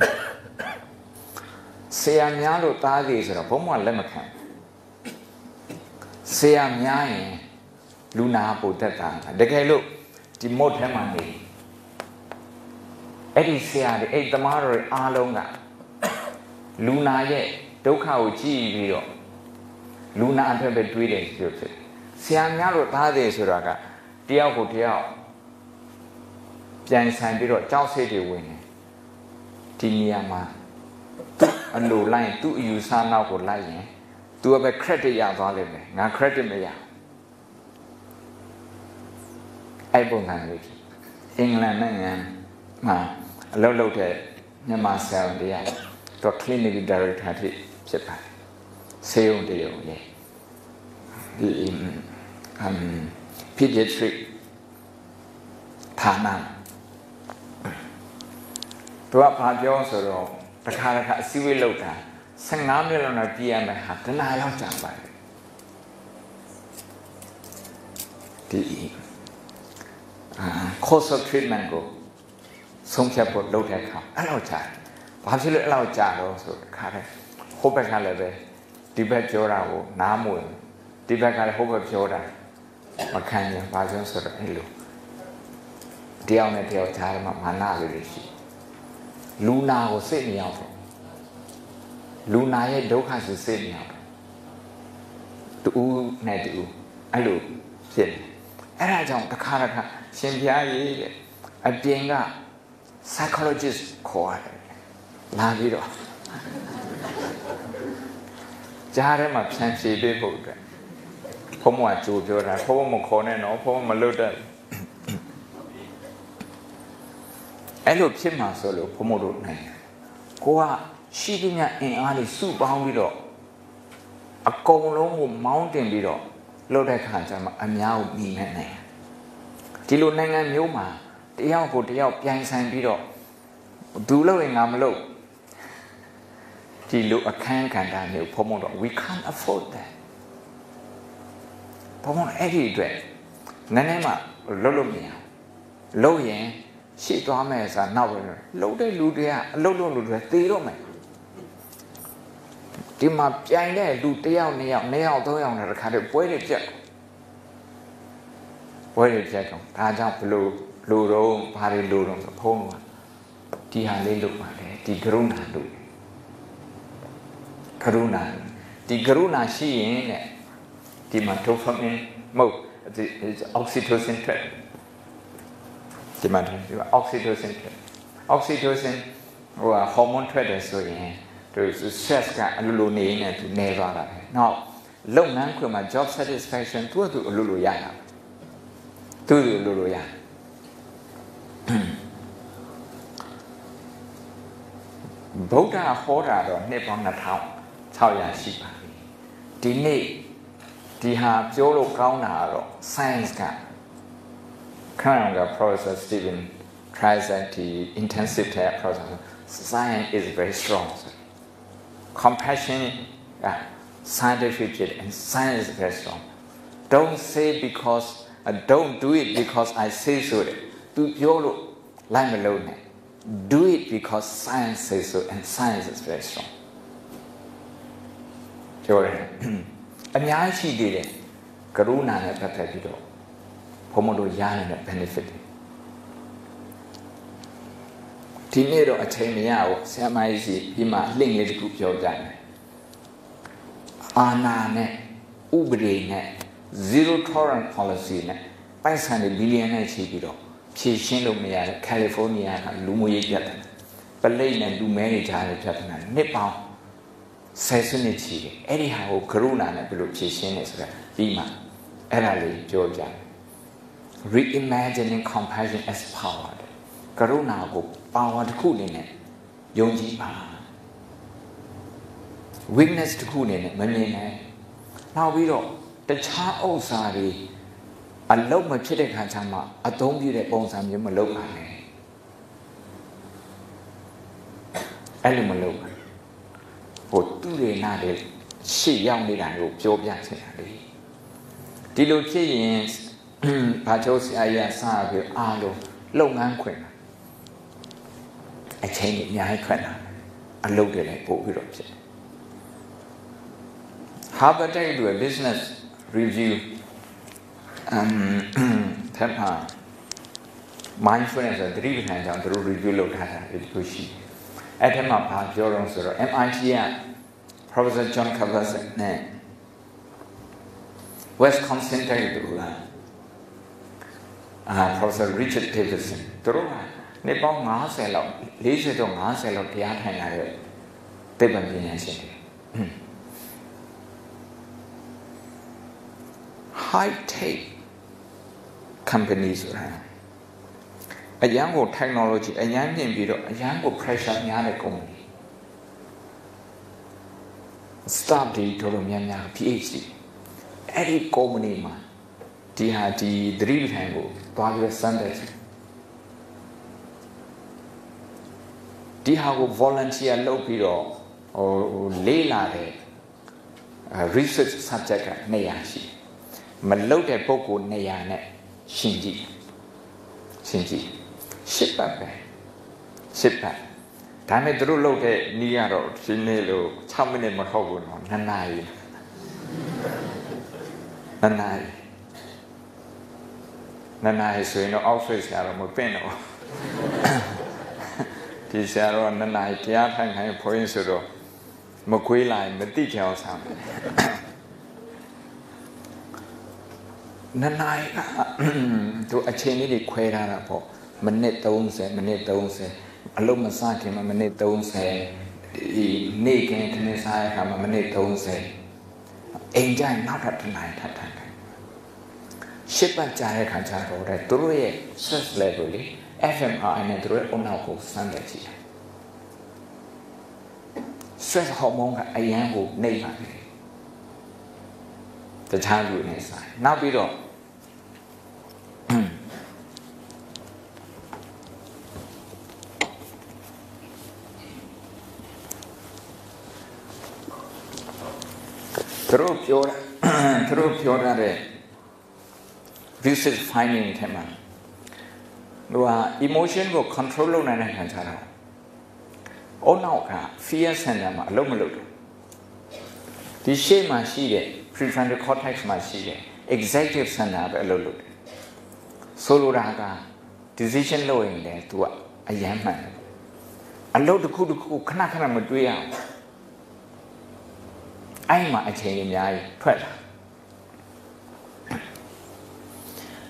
ဆရာများလို့တားသေးဆိုတော့ဘုံမလက်မခံဆရာများရင်လူနာပိုတက်တာတကယ်လို့ဒီ mode ထဲမှာနေအဲ့ဒီဆရာတွေအဲ့သမားတွေအားလုံးကလူနာရဲ့ဒုက္ခကိုကြည့်ပြီးတော့လူနာအတွက်ပဲတွေးတယ်ဆိုဖြစ်ဆရာများလို့သားတယ်ဆိုတာကတယောက်ကိုတယောက်ပြန်ဆိုင်ပြီးတော့ကြောက်စိတ်တွေဝင်တယ်ဒီနေရာမှာသူ့အလိုလိုက်သူ့အယူဆနောက်ကိုလိုက်ရင်သူကပဲ credit ရသွားလိမ့်မယ်ငါ credit မရအဲ့ပုံစံလေးအင်္ဂလန်နိုင်ငံမှာအလုပ်လုပ်တဲ့မြန်မာဆရာဝန်တရားသူ clinic director ဖြစ်ပါတယ်ဆေးရုံတရုံလေဒီpediatric ဌာနသူကဘာပြောဆိုတော့တစ်ခါအစည်းအဝေးလုပ်တာ15မိနစ်လောက်နဲ့ပြရမယ်ဟာတနားလောက်ကြာပါတယ်ဒီcourse of treatment ကိုဆုံးဖြတ်ဖို့လုပ်တဲ့အခါအဲ့လောက်ကြာဘာဖြစ်လို့အဲ့လောက်ကြာတော့ဆိုတခါဟိုဘက်ကလည်းပဲဒီဘက်ပြောတာကိုနားမဝင်ဒီဘက်ကလည်းဟိုဘက်ပြောတာမခံရင်ဘာကြောင့်ဆိုတော့အဲ့လိုတယောက်နဲ့တယောက်ကြားမှာမာနလေးရှိလူနာကိုစိတ်မရောက်တော့လူနာရဲ့ဒုက္ခဆိုစိတ်မရောက်တူနဲ့တူအဲ့လိုဖြစ်တယ်အဲ့ဒါကြောင့်တစ်ခါရှင်ပြားကြီးတဲ့အပြင်က psychologist ခေါ်ရတယ်လာပြီးတော့ကြားထဲမှာဖြန့်ဖြေပေးဖို့အတွက်ဘုံမကကြိုပြောတာဘုံမခေါ်နဲ့နော်ဘုံမလွတ်တဲ့အဲ့လိုဖြစ်မှာဆိုလို့ဘုံမတို့နိုင်ကိုကရှိသမျှအင်အားတွေစုပေါင်းပြီးတော့အကုန်လုံးကိုမောင်းတင်ပြီးတော့လှုပ်တဲ့ခါကျမှအများကိုမြင်နိုင်ဒီလိုနိုင်ငံမျိုးမှာတယောက်ကိုတယောက်ပြိုင်ဆိုင်ပြီးတော့သူလှုပ်ရင်ငါမလှုပ်ဒီလိုအခန်းကဏ္ဍမျိုးဘုံမတို့ we can't afford that ဘုံမအဲ့ဒီအတွက်နည်းနည်းမှလှုပ်လို့မရလှုပ်ရင်ရှိသွားမယ်ဆိုတာနောက်ပဲလှုပ်တဲ့လူတွေကအလှုပ်လို့လူတွေသေတော့မယ်ဒီမှာပြိုင်တဲ့လူ1ယောက်2ယောက်2ယောက်3ယောက်နဲ့တခါတည်းပွဲတွေပြတ်တော့ဒါကြောင့်ဘလို့လူတော့ဘာတွေလူတော့ဖုံးတော့ဒီဟာလေးလုပ်ပါတယ်ဒီကရုဏာလုပ်ဒီကရုဏာရှိရင်တဲ့ဒီမှာဒိုပါမင်မဟုတ် oxytocin ထွက်ဒီမှာဒီ oxytocin ထွက် oxytocin ဟိုဟော်မုန်းထွက်တယ်ဆိုရင်သူ stress ကအလိုလိုနေနေသူနေသွားတာပဲနောက်လုပ်ငန်းခွင်မှာ job satisfaction သူ့အလိုလိုရတာသူ့အလိုလိုရဗုဒ္ဓဟောတာတော့နှစ်ပေါင်း2600ရှိပါပြီဒီနေ့ဒီဟာပြောလို့ကောင်းတာတော့ science ကခဏက Professor Stephen Triset intensive care process science is very strong compassion scientific and science is very strong don't say because don't do it because I say so သူပြောလို့လိုက်မလို့နဲ့do it because science says so and science is very strong ပြောတယ်အများကြီးရှိသေးတယ်ကရုဏာနဲ့ပတ်သက်ပြီးတော့ဘုံမတို့ရနေတဲ့ benefit ဒီနေ့တော့အချိန်မရဘူးဆရာမကြီးစီဒီမှာလင့်လေးတစ်ခုပြောပြတယ်အာဏာနဲ့ဥပဒေနဲ့ zero tolerance policy နဲ့ပိုက်ဆံတွေဘီလီယံနဲ့ချီပြီးတော့ဖြည့်ရှင်းလို့မရတဲ့ကယ်လီဖိုးနီးယားကလူမှုရေးပြဿနာပလိတ်နဲ့လူမဲတွေကြားတဲ့ပြဿနာနှစ်ပေါင်း10စုနှစ်ချီတယ်အဲ့ဒီဟာကိုကရုဏာနဲ့ဘယ်လိုဖြည့်ရှင်းလဲဆိုတာဒီမှာအဲ့ဒါလေးပြောပြတယ် reimagining compassion as power ကရုဏာကို power တစ်ခုအနေနဲ့ယုံကြည်ပါ weakness တစ်ခုအနေနဲ့မမြင်နိုင်နောက်ပြီးတော့တခြားဥစ္စာတွေအလုံးမဖြစ်တဲ့ခါကျမှအသုံးပြုတဲ့ပုံစံမျိုးမလုပ်ပါနဲ့အဲ့လိုမလုပ်ပါဟိုသူတွေနာတွေရှေ့ရောက်နေတာကိုပြောပြချင်တာလေဒီလိုဖြစ်ရင်ဘာကြောင့်ဆရာကြီးစားပြီးအားလုံးလုပ်ငန်းခွင်အချိန်ကြီးအများကြီးခွက်လာအလုပ်တွေလည်းပို့ပြီးတော့ဖြစ် Harvard တဲ့သူ business review temper mindfulness ဆိုတဲ့သတိပဋ္ဌာန်ကြောင့်သူတို့ review လုပ်ထားတာဒီလိုရှိအဲ့ထဲမှာဘာပြောတော့ဆိုတော့ MIT က Professor John Kabat-Zinn နဲ့ Wisconsin တဲ့သူကProfessor Richard Davidson သူတို့ကနေပေါင်း50လောက်40တော့50လောက်တရားထိုင်လာတဲ့သိပ္ပံပညာရှင်တွေ high tech companies ဆိုတာအရန်ကို technology အရန်ပြင်ပြီးတော့အရန်ကို pressure များတဲ့ company staff တွေတော်တော်များများ PhD အဲ့ဒီ company မှာဒီဟာဒီသတိပဋ္ဌာန်ကိုသွားပြီးစမ်းတယ်ဒီဟာကို volunteer လုပ်ပြီးတော့ဟိုလေးလာတဲ့ research subject က200ရှိမလုပ်တဲ့ပုံကို200နဲ့ရှင်းကြည့်10ပတ်ပဲ10ပတ်ဒါပေမဲ့သူတို့လုပ်တဲ့နီးကတော့ဒီနေ့လို့6မိနစ်မဟုတ်ဘူးနော်2နာရီဆိုရင်တော့ office ကတော့မပင့်တော့ဒီဆရာတော့2နာရီတရားထိုင်ခိုင်းဖွင့်ဆိုတော့မခွေးလိုက်မတိချအောင်ဆောင်တယ်2နာရီသူအချိန်လေးတွေခွဲထားတာပေါ့မိနစ်30အလုံးမစခင်မှာမိနစ်30ဒီနေ့ကင်းခဏစားရခါမှာမိနစ်30အိမ်ကျရင်နောက်ထပ်2နာရီထပ်ထိုင်ရှစ်ပတ်ကြာတဲ့ခါကျတော့သူတို့ရဲ့ stress level လေ FMRI နဲ့သူတို့ရဲ့အုံနောက်ကိုစမ်းတယ်ကြည့်တယ် stress hormone ကအရန်ကိုနှိပ်ပါတယ်တခြားလူတွေနဲ့ဆိုင်နောက်ပြီးတော့သူတို့ပြောတဲ့ research finding ထဲမှာဟိုဟာ emotion ကို control လုပ်နိုင်တဲ့ခံစားတာအုံနောက်က fear center မှာအလုပ်မလုပ်ဘူးဒီရှေ့မှာရှိတဲ့ prefrontal cortex မှာရှိတဲ့ executive center ပဲအလုပ်လုပ်တယ်ဆိုလိုတာက decision လုပ်ရင်လည်း तू အယမ်းမှန်တယ်အလုပ်တစ်ခုခဏမတွေးရအောင်အဲ့မှာအချိန်အများကြီးထွက်လာ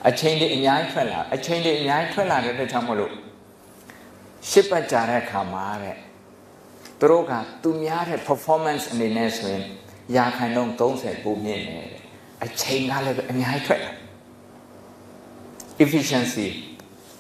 a chain in Yan Fella, a chain in Yan Fella at the Tamolo. Ship a Jara Kamare. Droga, Tumiare performance in the nation, Yakanong don't say boom in a chain in Yan Fella. Efficiency.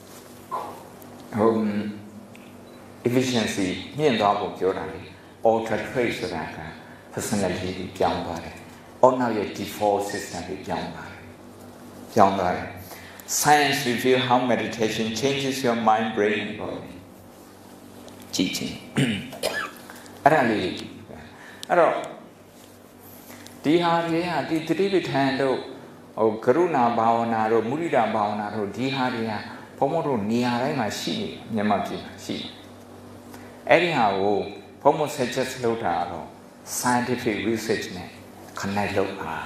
Efficiency, me and Dog Jordan, ultra trace of that personality, young body. Or now your default system is young body. Science reveals how meditation changes your mind, brain, and body. Teaching. I don't really. I don't. Diharia, the Tributando, or Karuna Bhavana, or Murida Bhavana, or Diharia, Pomodo Niarema Shi, Yamati Shi. Anyhow, Pomo suggests Lotaro, scientific research, connect Lota.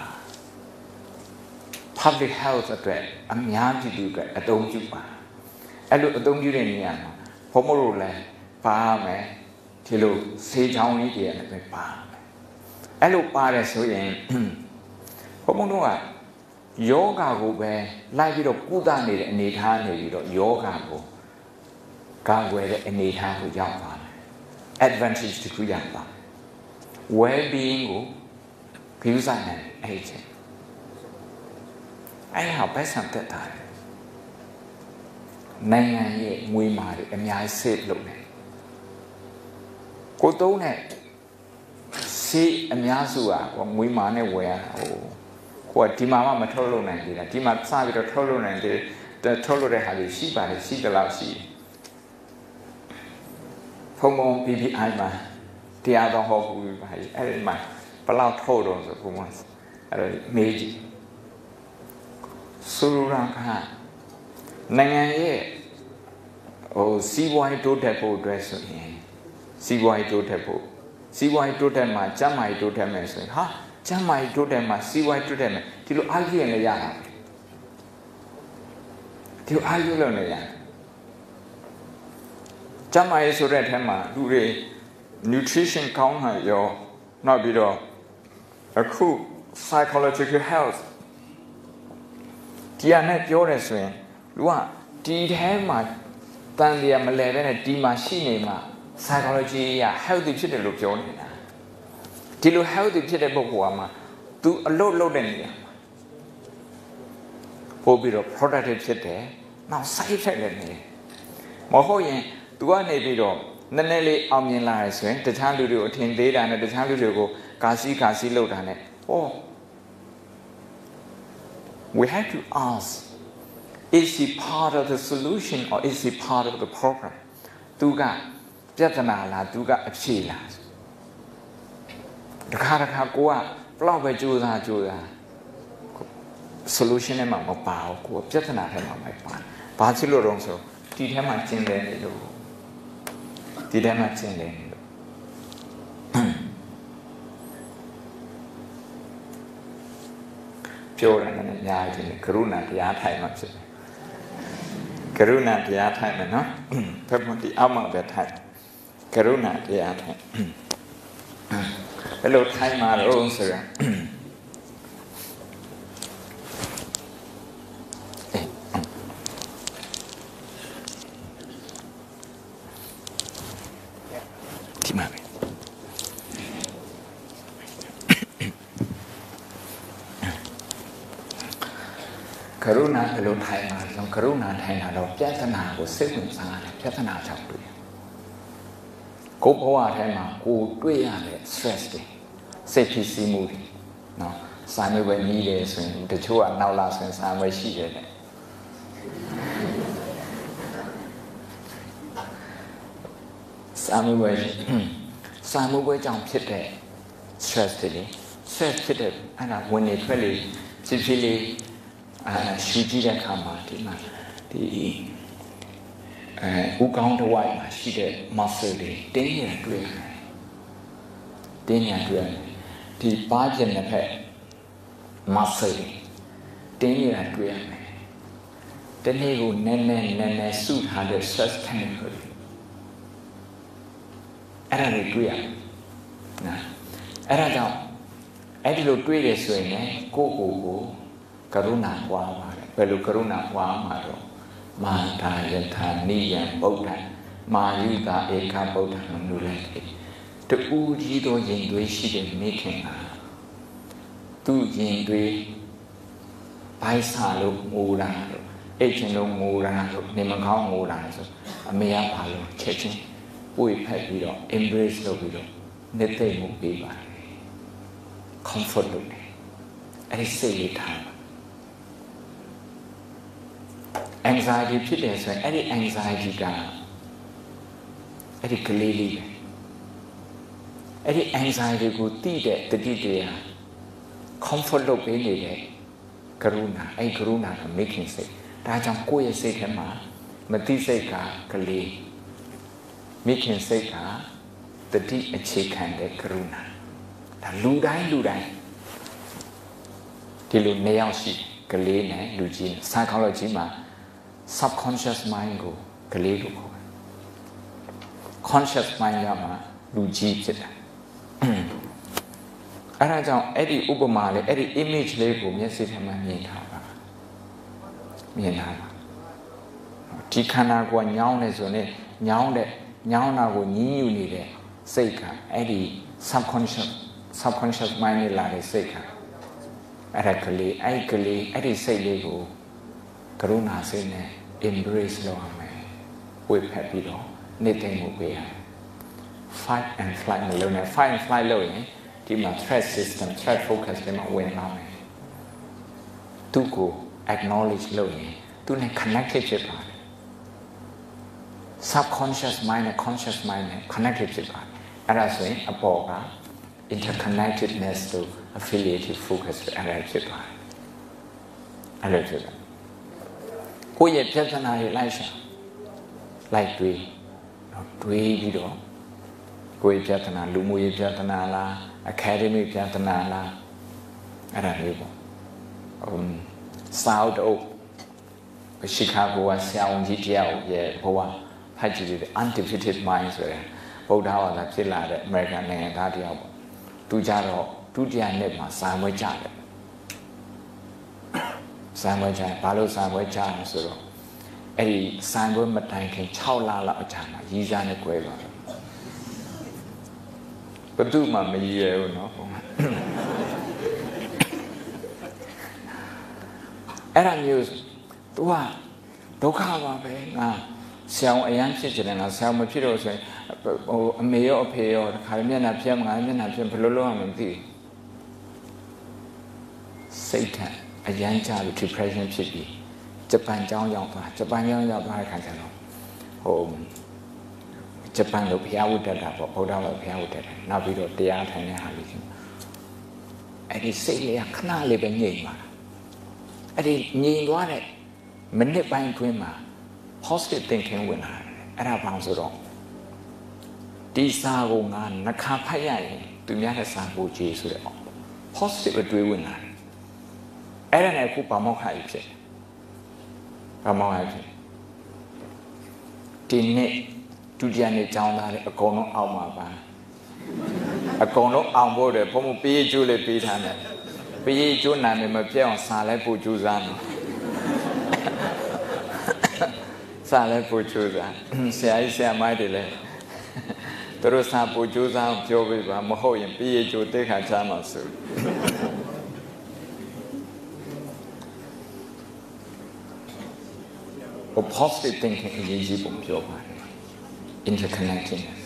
Public health address, a Miyaji Duga, a Dom Juba. I look at Dom Uraniana, Pomorole, Pame, Tilo, say down India and Pame. I look Paris saying, Pomonoa, Yoga go be, like it of Kudani and Nithani, Yoga go. God where and Nithan to Yapa. Advantage to Kuyapa. Well being go, Kusan agent. I have best at that time. နိုင်ငံရဲ့မွေးမာတွေအများကြီးဆေးလုပ်နေကိုသုံးတဲ့ဆေးအများစုကမွေးမာနဲ့ဝယ်ရတာကိုကဒီမှာမှမထုတ်လုပ်နိုင်သေးတာဒီမှာစပြီးတော့ထုတ်လုပ်နိုင်သေးတယ်ထုတ်လုပ်တဲ့ဟာတွေရှိပါတယ်ရှိတယ်လို့ရှိဖုံဖုံ PPI မှာတရားတော်ဟောဘူးပါအဲ့ဒီမှာဘယ်လောက်ထုတ်တော့ဆိုဘုံမှာအဲ့ဒါမေးကြည့်ဆူရာခနိုင်ငံရဲ့စီးပွားရေးတိုးတက်ဖို့အတွက်ဆိုရင်စီးပွားရေးတိုးတက်ဖို့စီးပွားရေးတိုးတက်မှာကျန်းမာရေးတိုးတက်မယ်ဆိုရင်ဟာကျန်းမာရေးတိုးတက်မှာစီးပွားရေးတိုးတက်မယ်ဒီလိုအားကြီးရင်လည်းရတာဒီလိုအားကြီးလို့လည်းရတယ်ကျန်းမာရေးဆိုတဲ့အထက်မှာလူတွေ nutrition ကောင်းတာရောနောက်ပြီးတော့အခု psychological health ဒီအနဲ့ပြောရဆိုရင်လူကဒီထဲမှာတန်တရားမလဲပဲနဲ့ဒီမှာရှိနေမှာ psychology ရ healthy ဖြစ်တယ်လို့ပြောနေတာဒီလို healthy ဖြစ်တဲ့ပုဂ္ဂိုလ်ကမှ तू အလုပ်လုပ်တဲ့နေရာမှာပို့ပြီးတော့ productive ဖြစ်တယ်နောက် side effect လည်းနေမဟုတ်ရင် तू ကနေပြီးတော့နည်းနည်းလေးအောင်မြင်လာရဆိုရင်တခြားလူတွေကိုအထင်သေးတာနဲ့တခြားလူတွေကိုကာစီလုပ်တာနဲ့we have to ask, is he part of the solution or is he part of the problem? Tuga, Jatana la, Tuga Achila. The Karakakua, Flower Juda, solution in my mobile, Jatana had on my part. Pachilo Ronso, did him at Chin did him at Chinပြောတယ်နဲ့ညာတယ်ကရုဏာတရားထိုင်မှာဖြစ်တယ်ကရုဏာတရားထိုင်မယ်နော်ဘယ်မှာဒီအောက်မှာပဲထိုင်ကရုဏာတရားထိုင်ဘယ်လိုထိုင်မှာလို့ဆိုရင်ဒီမှာပဲကရုဏာဘယ်လိုထိုင်မှာလဲကရုဏာထိုင်တာတော့ပြဿနာကိုစိတ်ဝင်စားတယ်ပြဿနာကြောင့်တွေ့ကိုယ်ဘဝထဲမှာကိုတွေ့ရတဲ့ stress တွေစိတ်ဖြစ်စီမှုတွေနော်စာမေးပွဲနီးတယ်ဆိုရင်တချို့ကနောက်လာဆိုရင်စာမေးရှိတယ်တဲ့စာမေးပွဲကြောင့်ဖြစ်တဲ့ stress တွေ stress ဖြစ်တဲ့အဲ့ဒါဝင်နေထွက်လေဖြစ်ဖြစ်လေးရှိကြည့်တဲ့အခါမှာဒီမှာဒီဥကောင်းတစ်ဝိုက်မှာရှိတဲ့ muscle တွေတင်းနေတွေ့တယ်တင်းနေတွေ့ဒီပါးကျင်တဲ့ဖက် muscle တွေတင်းနေတာတွေ့ရမယ်တနေ့ကိုနည်းနည်းစုထားတဲ့ stress chemical တွေအဲ့ဒါတွေတွေ့ရနော်အဲ့ဒါကြောင့်အဲ့ဒီလိုတွေ့ရဆိုရင်လည်းကိုယ့်ကိုယ်ကရုဏာပွားပါတယ် Pelu Karuna Wamaro, Manta Yanta Niyan Bodan, Mayuda Eka Bodan Nulati. The Ujido Yindwe she making her. Tu Yindwe Paisalo Murano, Echino Murano, Nemaka Murano, Amea Palo, Chechin, we pet widow, embrace the widow, Nete Mubiba, comfort me. And it's silly time. Anxietyဖြစ်တယ်ဆိုရင်အဲ့ဒီ anxiety ကအဲ့ဒီကလေးလေးပဲအဲ့ဒီ anxiety ကိုသိတဲ့တတိတရား comfort လုပ်ပေးနေတဲ့ကရုဏာအဲ့ကရုဏာက making စိတ်ဒါကြောင့်ကိုယ့်ရဲ့စိတ်ထဲမှာမသိစိတ်ကကလေး making စိတ်ကတတိအခြေခံတဲ့ကရုဏာဒါလူတိုင်းဒီလိုနှစ်ယောက်ရှိကလေးနဲ့လူကြီး psychology မှာsubconscious mind ကိုကလေးလို့ခေါ်တယ် conscious mind ကမှလူကြီးဖြစ်တယ်အဲ့ဒါကြောင့်အဲ့ဒီဥပမာလေးအဲ့ဒီ image လေးကိုမျက်စိထဲမှာမြင်ထားပါဒီခန္ဓာကိုယ်ညောင်းနေဆိုရင်ညောင်းတာကိုညှင်းညူနေတဲ့စိတ်ကအဲ့ဒီ subconscious mind နဲ့လာတဲ့စိတ်ကအဲ့ဒါကလေးအဲ့ဒီစိတ်လေးကိုကရုဏာစိတ်နဲ့ embrace လုပ်ရမယ်ဝေဖက်ပြီးတော့နေသိမ့်မှုပေးရမယ် fight and flight မလုပ်နဲ့ fight and flight လုပ်ရင်ဒီမှာ threat system threat focus တွေမှာဝင်လာမယ်သူကို acknowledge လုပ်ရင်သူနဲ့ connected ဖြစ်ပါတယ် subconscious mind နဲ့ conscious mind နဲ့ connected ဖြစ်ပါတယ်အဲ့ဒါဆိုရင်အပေါ်က interconnectedness တို့ affiliative focus တွေအဲ့ဒါဖြစ်ပါတယ်အဲ့လိုဖြစ်တယ်ကိုယ့်ရဲ့ပြဿနာတွေလိုက်ရှာလိုက်တွေးပြီးတော့ကိုယ့်ရဲ့ပြဿနာလူမှုရေးပြဿနာလား academic ပြဿနာလားအဲ့ဒါလေးပေါ့South Oak ရှီကာဂိုကဆရာဝန်ကြီးတယောက်ရဲ့ဘဝဖတ်ကြည့်တဲ့ undefeated mind ဆိုတဲ့ဗုဒ္ဓဘာသာဖြစ်လာတဲ့ American နိုင်ငံသားတယောက်ပေါ့သူကြတော့ဒုတိယနှစ်မှာစာမွေးကြတယ်စာမွေးကြဘာလို့စာမွေးကြလဲဆိုတော့အဲ့ဒီစာမွေးမတိုင်ခင်6လလောက်အကြာမှာရီးစားနဲ့꿰သွားတယ်ဘယ်သူမှမရည်ရဘူးเนาะအဲ့ဒါမျိုးသူကဒုက္ခပါပဲငါဆရာအရန်ဖြစ်ကြတယ်ငါဆရာမဖြစ်တော့ဆိုရင်ဟိုအမေရောအဖေရောတခါမျက်နှာပြတ်ငါမျက်နှာပြတ်ဘယ်လိုလုပ်ရမလဲမသိဘူးစိတ်ထအရန်ကြလို့ depression ဖြစ်ပြီးဂျပန်ကျောင်းရောက်သွားတဲ့ခါကျတော့ဟိုဂျပန်လိုဘုရားဝတ္တတာပေါ့ဗုဒ္ဓဘာသာဘုရားဝတ္တတာနောက်ပြီးတော့တရားထိုင်တဲ့ဟာလေးအဲ့ဒီစိတ်လေးကခဏလေးပဲငြိမ်သွားတာအဲ့ဒီငြိမ်သွားတဲ့မိနစ်ပိုင်းတွင်းမှာ positive thinking ဝင်လာတယ်အဲ့ဒါဘာလို့ဆိုတော့ဒီစာကိုငါနှခါဖတ်ရရင်သူများတဲ့စာကိုကြည့်ဆိုတဲ့ positive အတွေးဝင်လာတယ်အဲ့ဒါနဲ့အခုဘာမောက်ခါကြီးဖြစ်ဒီနေ့ဒုတိယနေ့ကျောင်းသားတွေအကုန်လုံးအောင်ပါပါအကုန်လုံးအောင်ဖို့တယ်ဘုံမပေးကျိုးလေးပေးထားတယ်ပေးကျိုးနာမည်မပြတ်အောင်စာလဲပို့ကြိုးစားတယ်စာလဲပို့ကြိုးစားဆရာကြီးဆရာမတွေလည်းသူတို့စာပို့ကြိုးစားပြောပေးပါမဟုတ်ရင်ပေးကျိုးတိတ်ခါချမှာဆိုpositive thinking အရေးကြီးပုံပြောပါတယ် interconnectedness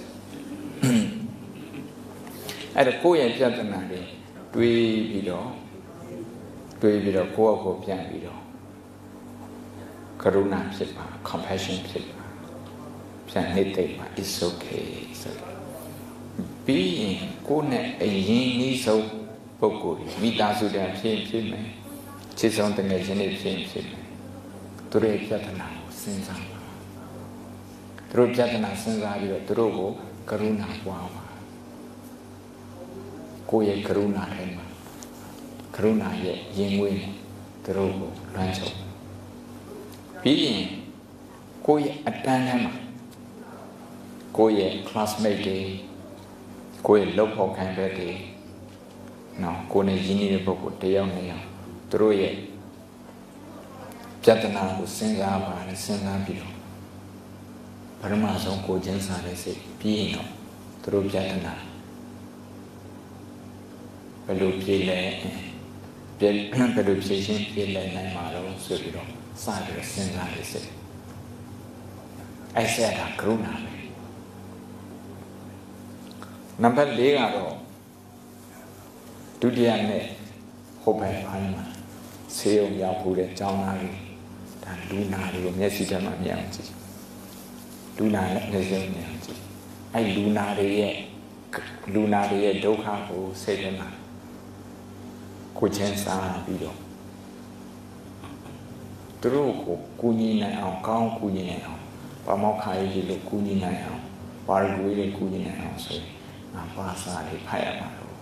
အဲ့ဒါကိုယ့်ရဲ့ပြဿနာတွေတွေးပြီးတော့ကိုယ့်အကိုပြန်ပြီးတော့ကရုဏာဖြစ်ပါ compassion ဖြစ်ပါပြန်နေသိပါ it's okay ဆိုပြီးရင်ကိုယ့်နဲ့အရင်နှီးဆုံးပုဂ္ဂိုလ်မိသားစုတွေဖြစ်မယ်ချစ်ဆုံးတငယ်ချင်းတွေဖြစ်မယ်သူတို့ရဲ့ပြဿနာစဉ်းစားပါသူတို့ပြဿနာစဉ်းစားပြီးတော့သူတို့ကိုကရုဏာပွားပါကိုယ့်ရဲ့ကရုဏာထဲမှာကရုဏာရဲ့ရင်ငွေနဲ့သူတို့ကိုလွှမ်းခြုံပြီးရင်ကိုယ့်ရဲ့အတန်းထဲမှာကိုယ့်ရဲ့ classmate တွေကိုယ့်ရဲ့လုပ်ဖော်ခိုင်းဘက်တွေနော်ကိုယ်နဲ့ရင်းနှီးတဲ့ပုဂ္ဂိုလ်တယောက်နဲ့ယောက်သူတို့ရဲ့ပြဿနာကိုစဉ်းစားပါနဲ့စဉ်းစားပြီးတော့ပထမဆုံးကိုချင်းစားတဲ့စိတ်ပြီးရင်တော့သူတို့ပြဿနာဘယ်လိုပြေလဲဘယ်လိုဖြေရှင်းပြေလဲနိုင်မှာလို့ဆိုပြီးတော့စပြီးတော့စဉ်းစားတဲ့စိတ်အဲ့ဆက်ကကရုဏာပဲနံပါတ်၄ကတော့ဒုတိယနဲ့ဟိုဘက်ပိုင်းမှာဆေးရုံရောက်ဖို့တဲ့ကျောင်းသားတွေဒါလူနာတွေကိုမျက်စိထဲမှာမြင်အောင်ကြည့်လူနာနဲ့မျက်စိမြင်အောင်ကြည့်အဲ့လူနာတွေရဲ့ဒုက္ခကိုစိတ်ထဲမှာကိုချင်းစားပြီးတော့သူတို့ကိုကူညီနိုင်အောင်ကောင်းကူညီနိုင်အောင်ပါမောက္ခရေးလို့ကူညီနိုင်အောင်ပါရဂူရေးကူညီနိုင်အောင်ဆိုရင်ငါပါစာလေးဖတ်ရမှာလို့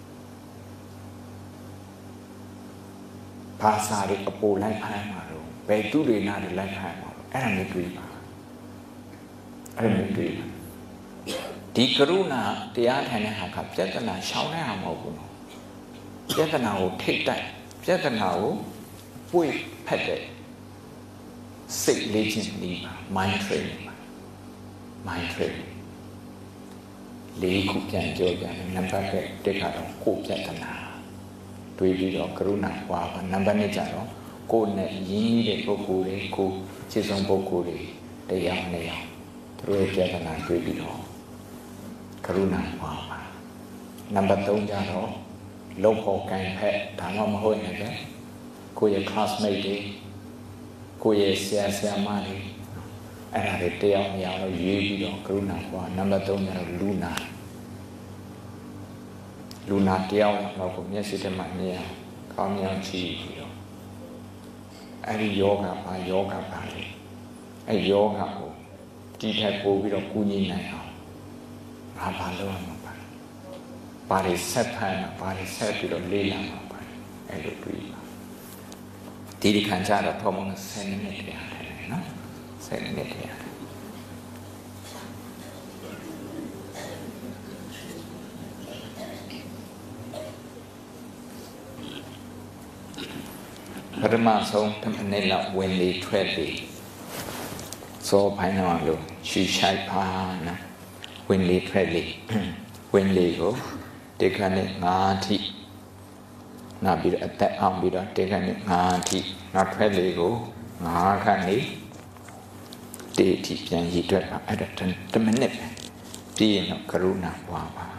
ပါစာလေးအပေါ်လိုက်ဖတ်မှာလို့ဘယ်သူတွေနာတွေလိုက်ဖတ်မှာလို့အဲ့ဒါမျိုးတွေးပါအဲ့ဒါမျိုးတွေးပါဒီကရုဏာတရားထိုင်တဲ့ဟာကပြဿနာရှောင်တဲ့ဟာမဟုတ်ဘူးနော်ပြဿနာကိုထိတ်တိုက်ပြဿနာကိုပွေဖက်တဲ့စိတ်လေ့ကျင့်နည်းပါ mind training ပါ mind training လေးခုပြန်ပြောပြန်နံပါတ်1ကတော့ကိုယ်ပြဿနာတွေးပြီးတော့ကရုဏာပွားပါနံပါတ်2ကျတော့ကိုယ်နဲ့ရင်းနှီးတဲ့ပုဂ္ဂိုလ်တွေကိုချစ်ဆုံးပုဂ္ဂိုလ်တွေတရားနဲ့အောင်သူတို့ရဲ့ပြဿနာတွေးပြီးတော့ကရုဏာပွားပါနံပါတ်3ကျတော့လုံဖို့ကံဖက်ဒါမှမဟုတ်ရင်လည်းကိုယ့်ရဲ့ classmate တွေကိုယ့်ရဲ့ဆရာဆရာမတွေအဲ့ဒါတွေတရားမရတော့ရေးပြီးတော့ကရုဏာပွားနံပါတ်3ကျတော့လူနာတရားတော့ကိုမျက်စိထဲမှာမြင်အောင်ကောင်းမြတ်ကြည့်ပြီးတော့အဲ့ဒီယောဂပါလေအဲ့ယောဂကိုဒီထက်ပိုပြီးတော့ကူညီနိုင်အောင်ဘာလုပ်ရမှာပါလေဆက်ဖန်ပါလေဆက်ပြီးတော့လေးလာမှာပါအဲ့လိုတွေ့ပါဒီခံကြတော့ထောမ10မိနစ်တရားတယ်နော်10မိနစ်တရားပထမဆုံး10မိနစ်လောက်ဝင်လေထွက်လေစောပိုင်းတော့လို့ရှူရှိုက်ပါနော်ဝင်လေထွက်လေဝင်လေကိုတေခနဲ့5ထိနောက်ပြီးတော့အသက်အောင်ပြီးတော့တေခနဲ့5ထိနောက်ထွက်လေကို5ခန့်နေတေထိပြန်ရည်တွက်ပါအဲ့ဒါ10မိနစ်ပဲပြီးရင်တော့ကရုဏာပွားပါ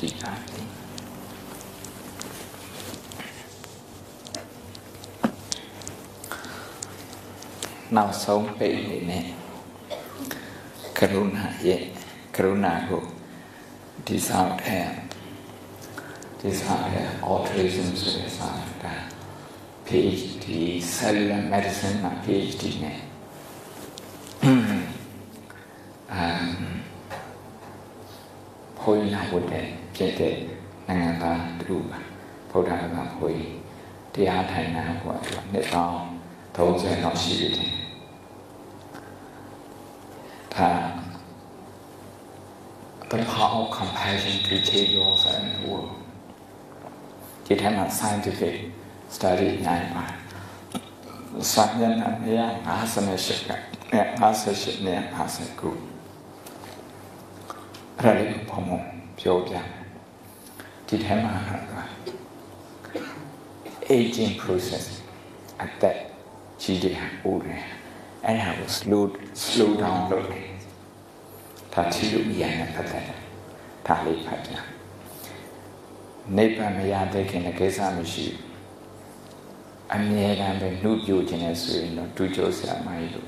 Tirati. Now so baby Karuna ye Karuna go desire altruism desire PhD cellular medicine PhD ne Hoi na would get Nangata Druba Podana Hoi Tiatana what Nepal told her not she the power of compassion to change yourself and the world. It had a scientific study in Naipa. Sanyan and Nia Asana Shika, Asa Nia Asa Group. Rally Pomo, Pyoga. Did have aging process at that GD older. And I was slow down slowly. Tatilu Yan Pata, Tali Pata. Neighbor Mayade in the Kesamishi. I'm near and the new Eugenus in two Joseph Maido.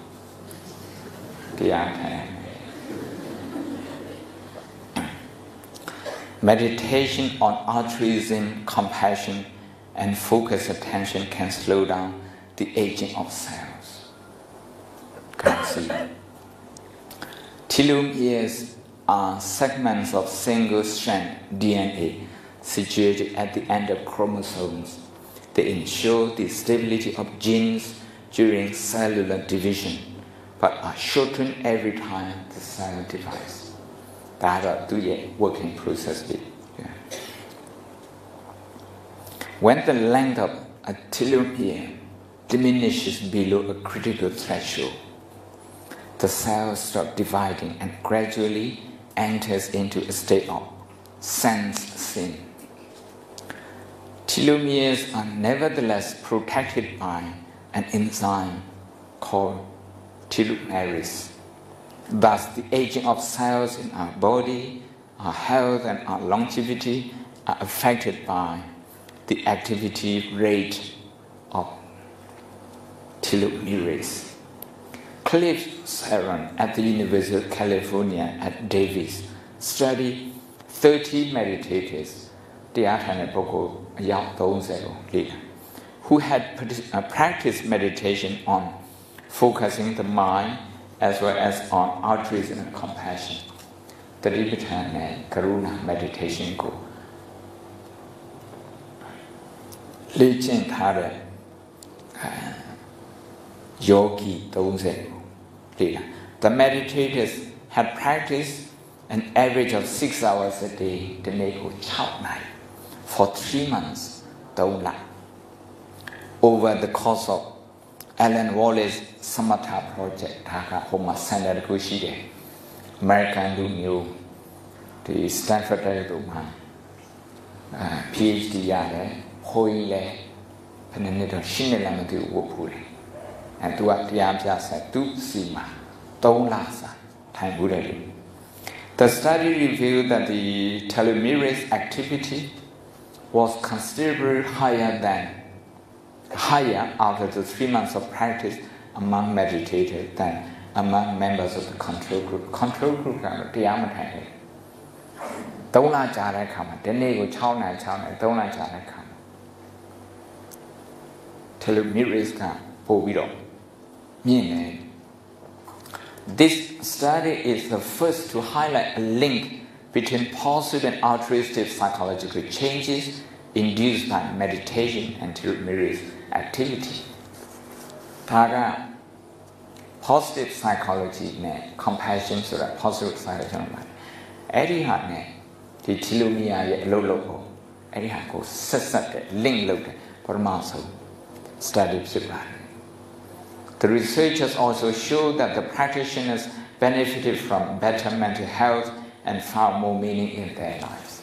Meditation on altruism, compassion, and focused attention can slow down the aging of cells. Can see. Telomeres are segments of single-strand DNA situated at the end of chromosomes. They ensure the stability of genes during cellular division, but are shortened every time the cell divides. That is the working process. When the length of a telomere diminishes below a critical threshold, the cells stop dividing and gradually enters into a state of sense-syn. Telomeres are nevertheless protected by an enzyme called telomerase. Thus, the aging of cells in our body, our health and our longevity are affected by the activity rate of telomerase. Cliff Saron at the University of California at Davis studied 30 meditators, who had practiced meditation on focusing the mind as well as on altruism and compassion. The Tadipatthana and Karuna meditation go. Lechin Thare Yogi Dose. The meditators had practiced an average of 6 hours a day to make a for 3 months. Over the course of Alan Wallace Samatha project, Homa Center Kushide, American New, the Stanford PhD Yale, Hoyle, Penanito Shinelamatu Wopuri, and to Atiamsa Tu Sima, Dolasa, Time Buddha. The study revealed that the telomerase activity was considerably higher after the 3 months of practice among meditators than among members of the control group. Control group are the Yamatang. Dola Jarakama, the Nego China, Dola Jarakama. Telomerase ka Povido. Meaning, this study is the first to highlight a link between positive and altruistic psychological changes induced by meditation and telomerase activity. Taga positive psychology ne compassion so that positive psychology. Eri ha ne the telomere ye lolo eri ha ko sat link load paramaso studyဖြစ်ပါတယ်. The researchers also showed that the practitioners benefited from better mental health and found more meaning in their lives.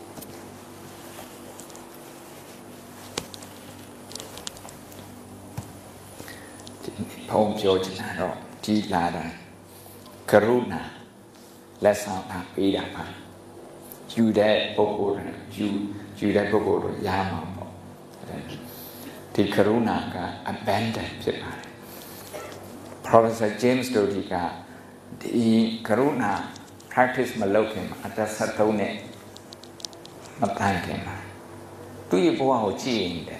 Poem George Naro, G. Lada, Karuna, Lesson Pida, ယူတဲ့ပုဂ္ဂိုလ်ယူတဲ့ပုဂ္ဂိုလ်တို့ရမှာပေါ့ဒီကရုဏာက abundant ဖြစ်ပါတယ် Professor James Doty ကဒီကရုဏာ practice မလုပ်ခင်မှာအသက်73နဲ့မတန်ခင်မှာသူ့ရဲ့ဘဝကိုကြည့်ရင်တဲ့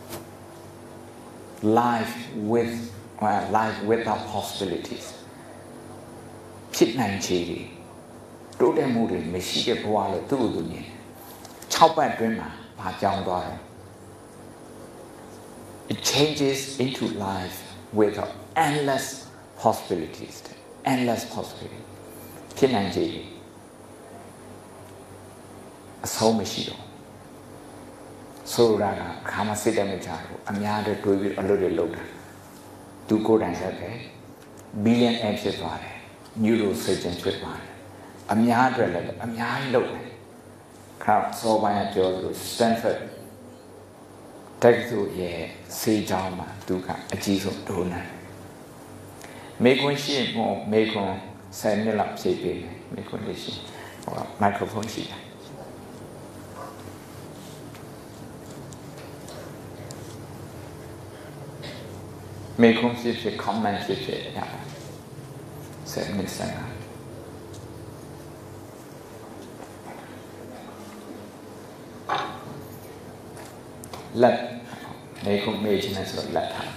life without possibilities ဖြစ်နိုင်ခြေတွေတိုးတက်မှုတွေမရှိတဲ့ဘဝလို့သူ့ကိုသူမြင်6ပတ်အတွင်းမှာဘာကြောင်းသွားတယ် It changes into life with endless possibilities ဖြစ်နိုင်ခြေတွေအဆုံးမရှိတော့ဆိုလိုတာကခါမစစ်တဲ့မကြဘူးအများတွေတွေးပြီးအလုပ်တွေလုပ်တာသူကိုယ်တိုင်ဆက်တယ် billionaire ဖြစ်သွားတယ် neurosurgeon ဖြစ်သွားတယ်အများတွေလည်းအများကြီးလုပ်တယ်ခါစောပိုင်းပြောလို့ Stanford တက္ကသိုလ်ရဲ့ဆေးကျောင်းမှာသူကအကြီးဆုံးဒိုနာမေခွန်းရှိမို့မေခွန်း10နှစ်လောက်ဖြည့်ပေးတယ်မေခွန်းလေးရှိဟိုမိုက်ခရိုဖုန်းရှိတယ်မေခွန်းဖြစ် comment ဖြစ်ရတယ်10နှစ်ဆက်လက်မေခွန်းမေ့ချင်တယ်ဆိုတော့လက်ထား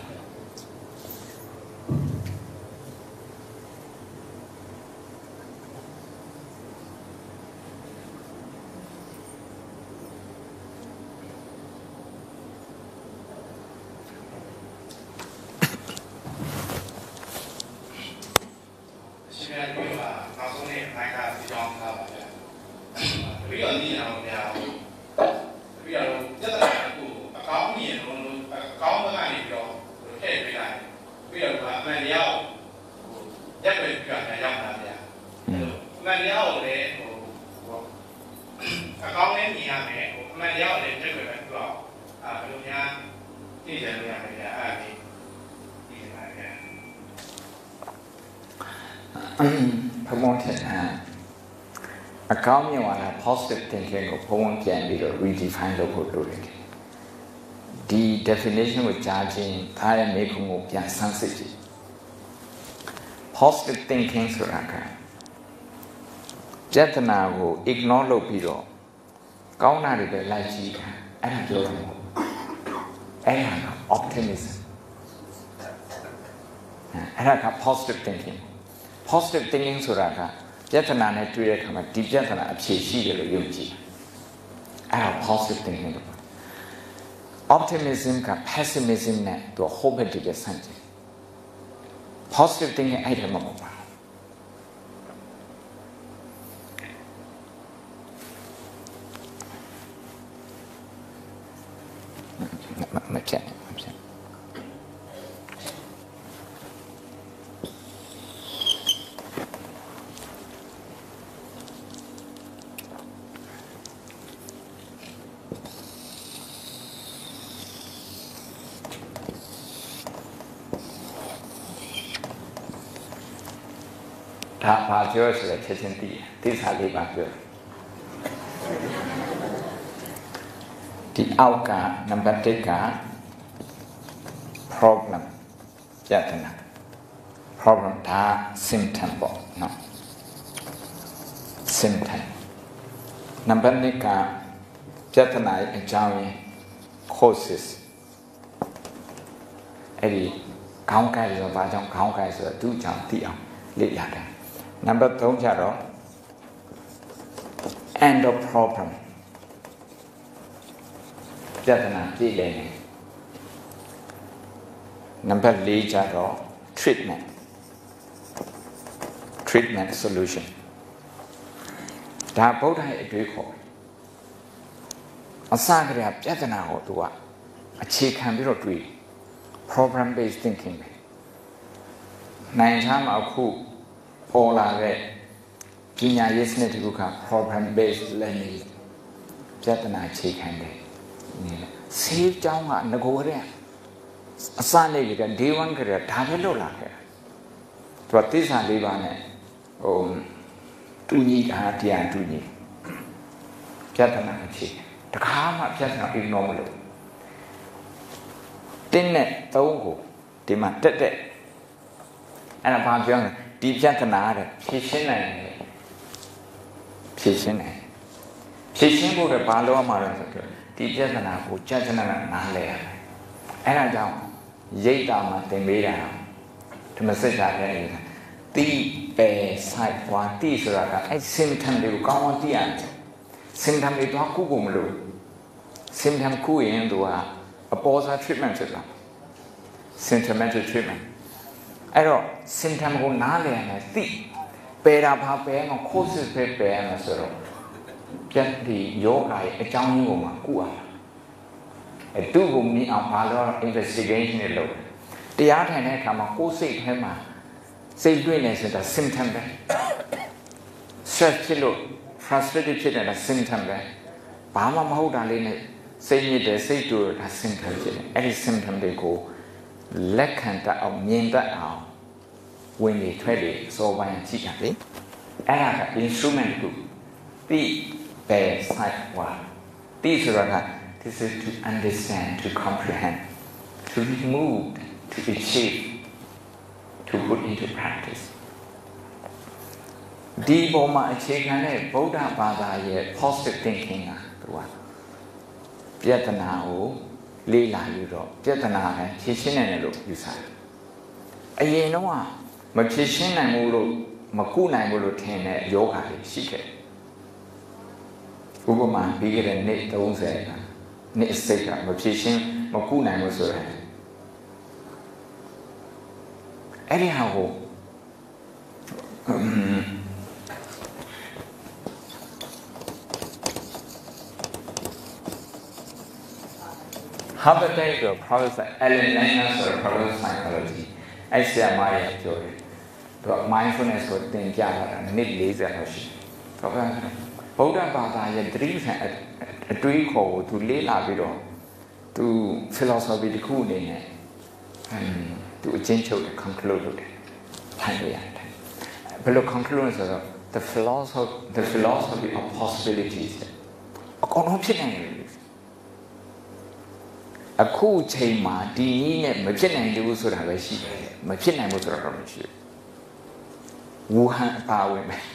အကောင်းမြင်လာ positive thinking ကိုဘုံဝင်ပြန်ပြီးတော့ redefine လုပ်ဖို့လိုတယ်ဒီ definition ကိုကြားချင်းဒါရဲ့မေခုံကိုပြန်ဆန်းစစ်ကြည့် positive thinking ဆိုတာကပြဿနာကို ignore လုပ်ပြီးတော့ကောင်းတာတွေပဲလိုက်ကြည့်တာအဲ့ဒါပြောရမှာအဲ့ဒါက optimism အဲ့ဒါက positive thinking positive thinking ဆိုတာကပြဿနာနဲ့တွေ့တဲ့အခါမှာဒီပြဿနာအဖြေရှိတယ်လို့ယုံကြည်အဲ့ဒါ positive thinking လို့ optimism က pessimism နဲ့သူ hope တည်းပဲဆန့်ကျင် positive thinking အဲ့ဒါမှမဟုတ်ပါမဖြစ်ဒါဘာပြောဆိုလဲချက်ချင်းသိတယ်သစ္စာလေးပါပြောဒီအောက်ကနံပါတ်1က problem ပြဿနာ problem ဒါ symptom ပေါ့နော် symptom နံပါတ်2ကပြဿနာရဲ့အကြောင်းရင်း causes အဲ့ဒီခေါင်းကိုက်ဆိုဘာကြောင့်ခေါင်းကိုက်ဆိုတော့သူ့ကြောင့်သိအောင်လေ့လာတယ်နံပါတ်3ကျတော့ end of problem ပြဿနာပြည့်လည်နေနံပါတ်4ကျတော့ treatment solution ဒါဗုဒ္ဓရဲ့အတွေ့အခေါ်အစကတည်းကပြဿနာကိုသူကအခြေခံပြီးတော့တွေ့ problem based thinking ပဲနိုင်ချာမှာအခုပေါ်လာတဲ့ပညာရေးစနစ်တစ်ခုက problem based learning ပြဿနာအခြေခံတယ်ဆေးကြောင်းကငကိုတဲ့အစလေးက day 1 ကတည်းကဒါပဲလုပ်လာခဲ့သူကသစ္စာ၄ပါးနဲ့တူညီတာတရားတူညီပြဿနာအခြေတခါမှပြဿနာ ignore မလုပ်တင်းနဲ့သုံးကိုဒီမှာတက်အဲ့ဒါဘာပြောလဲဒီပြဿနာတဲ့ဖြေရှင်းနိုင်တယ်ဖြေရှင်းနိုင်ဖြေရှင်းဖို့ဘာလို့မှတော့ဆိုတော့ဒီပြဿနာကိုကြာကြာနားလဲရမယ်အဲ့ဒါကြောင့်ရိတ်တာမှာသင်ပေးတာဓမ္မစကြာရဲ့တိပယ်ဆိုင်ပွားတိဆိုတာကအဲ့ symptom တွေကိုကောင်းကောင်းသိရတယ် symptom တွေတော့ကုဖို့မလို့ symptom ကုရင်သူကအပေါ်စား treatment ဖြစ်လာ symptomatic treatment အဲ့တော့ symptom ကိုနားလည်ရမယ်သိပယ်တာဘာပယ်အောင်ခိုးစစ်ပဲပယ်ရမယ်ဆိုတော့ပြတ်ဒီယောဂရဲ့အကြောင်းရင်းကိုမှကုရမှာအဲ့သူ့ကိုမြင်အောင်ဘာလို့ investigation တွေလုပ်တရားထိုင်တဲ့အခါမှာကိုယ်စိတ်ထဲမှာစိတ်တွေ့နေဆိုတာ symptom ပဲ stress ဖြစ်လို့ frustrated ဖြစ်တဲ့ symptom ပဲဘာမှမဟုတ်တာလေးနဲ့စိတ်ညစ်တယ်စိတ်တူတာ symptom ဖြစ်တယ်အဲ့ဒီ symptom တွေကိုလက်ခံတတ်အောင်မြင်တတ်အောင်ဝင်နေထွက်နေစောပိုင်းကြည့်ရလေအဲ့ဒါက instrument ကိုသိပဲဆိုင်ဝါသိဆိုတာက this is to understand to comprehend to remove to achieve to put into practice ဒီပေါ်မှာအခြေခံတဲ့ဗုဒ္ဓဘာသာရဲ့ positive thinking ကသူကပြဿနာကိုလေ့လာပြီးတော့ပြဿနာနဲ့ဖြေရှင်းနိုင်တယ်လို့ယူဆတယ်အရင်တော့မဖြေရှင်းနိုင်ဘူးလို့မကုနိုင်ဘူးလို့ထင်တဲ့ယောဂါတွေရှိခဲ့ဥပမာပြီးခဲ့တဲ့နေ့30နေ့စိတ်ကမဖြေရှင်းမကုနိုင်ဘူးဆိုရင်အဲ့ဒီဟာကို hypothetical process Alan or process psychology အဲ့ဆရာမရဲ့ပြောတယ်သူက mindfulness ကိုသင်ကြားတာနေ့40လောက်ရှိတယ်ဗုဒ္ဓဘာသာရဲ့သတိဆိုင်အတွေးခေါ်ကိုသူလေ့လာပြီးတော့သူ philosophy တစ်ခုအနေနဲ့သူအချင်းချုပ် conclude လုပ်တယ်ထိုင်ရရတယ်ဘယ်လို conclude ဆိုတော့ the philosophy of possibilities အကုန်လုံးဖြစ်နိုင်တယ်အခုချိန်မှာဒီနည်းနဲ့မဖြစ်နိုင်ဘူးဆိုတာပဲရှိတယ်မဖြစ်နိုင်ဘူးဆိုတာတော့မရှိဘူးဝူဟန်အပါဝင်ပဲ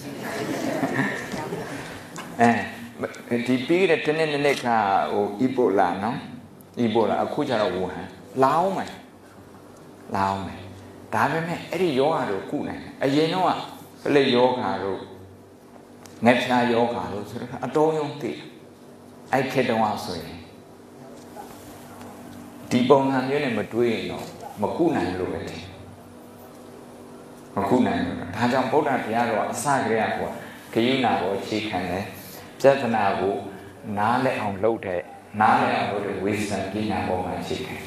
ဒီပြီးတဲ့တနေ့နေ့ကဟိုအီဘိုလာနော်အီဘိုလာအခုကျတော့ဝူဟန်လောင်းမယ်ဒါပေမဲ့အဲ့ဒီယောဂါတို့ကုနိုင်တယ်အရင်တော့ပလိယောဂါတို့ငှက်ဖျားယောဂါတို့ဆိုတော့အတော်ယုံသိအဲ့ခေတ္တဝါဆိုရင်ဒီပုံစံမျိုးနဲ့မတွေးရင်တော့မကုနိုင်လို့ပဲတယ်မကုနိုင်ဘူးဒါကြောင့်ဗုဒ္ဓတရားတော်အစကတည်းကဂယုဏကိုအခြေခံတယ်ပြဿနာကိုနားလည်အောင်လုပ်တဲ့နားလည်အောင်လုပ်တဲ့ wisdom ပညာပေါ်မှာအခြေခံ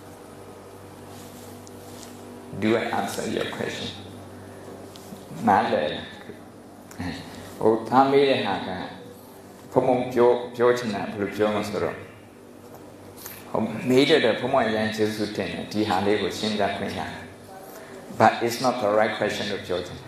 Do I answer your question နားလည်ဟိုသားမေးတဲ့ဟာကဘုံပြောချင်တာဘယ်လိုပြောမလဲဆိုတော့မေးတဲ့ဘုံမရန်ကျေးဇူးတင်တယ်ဒီဟာလေးကိုရှင်းပြခွင့်ရတယ် but it's not the right question လို့ပြောချင်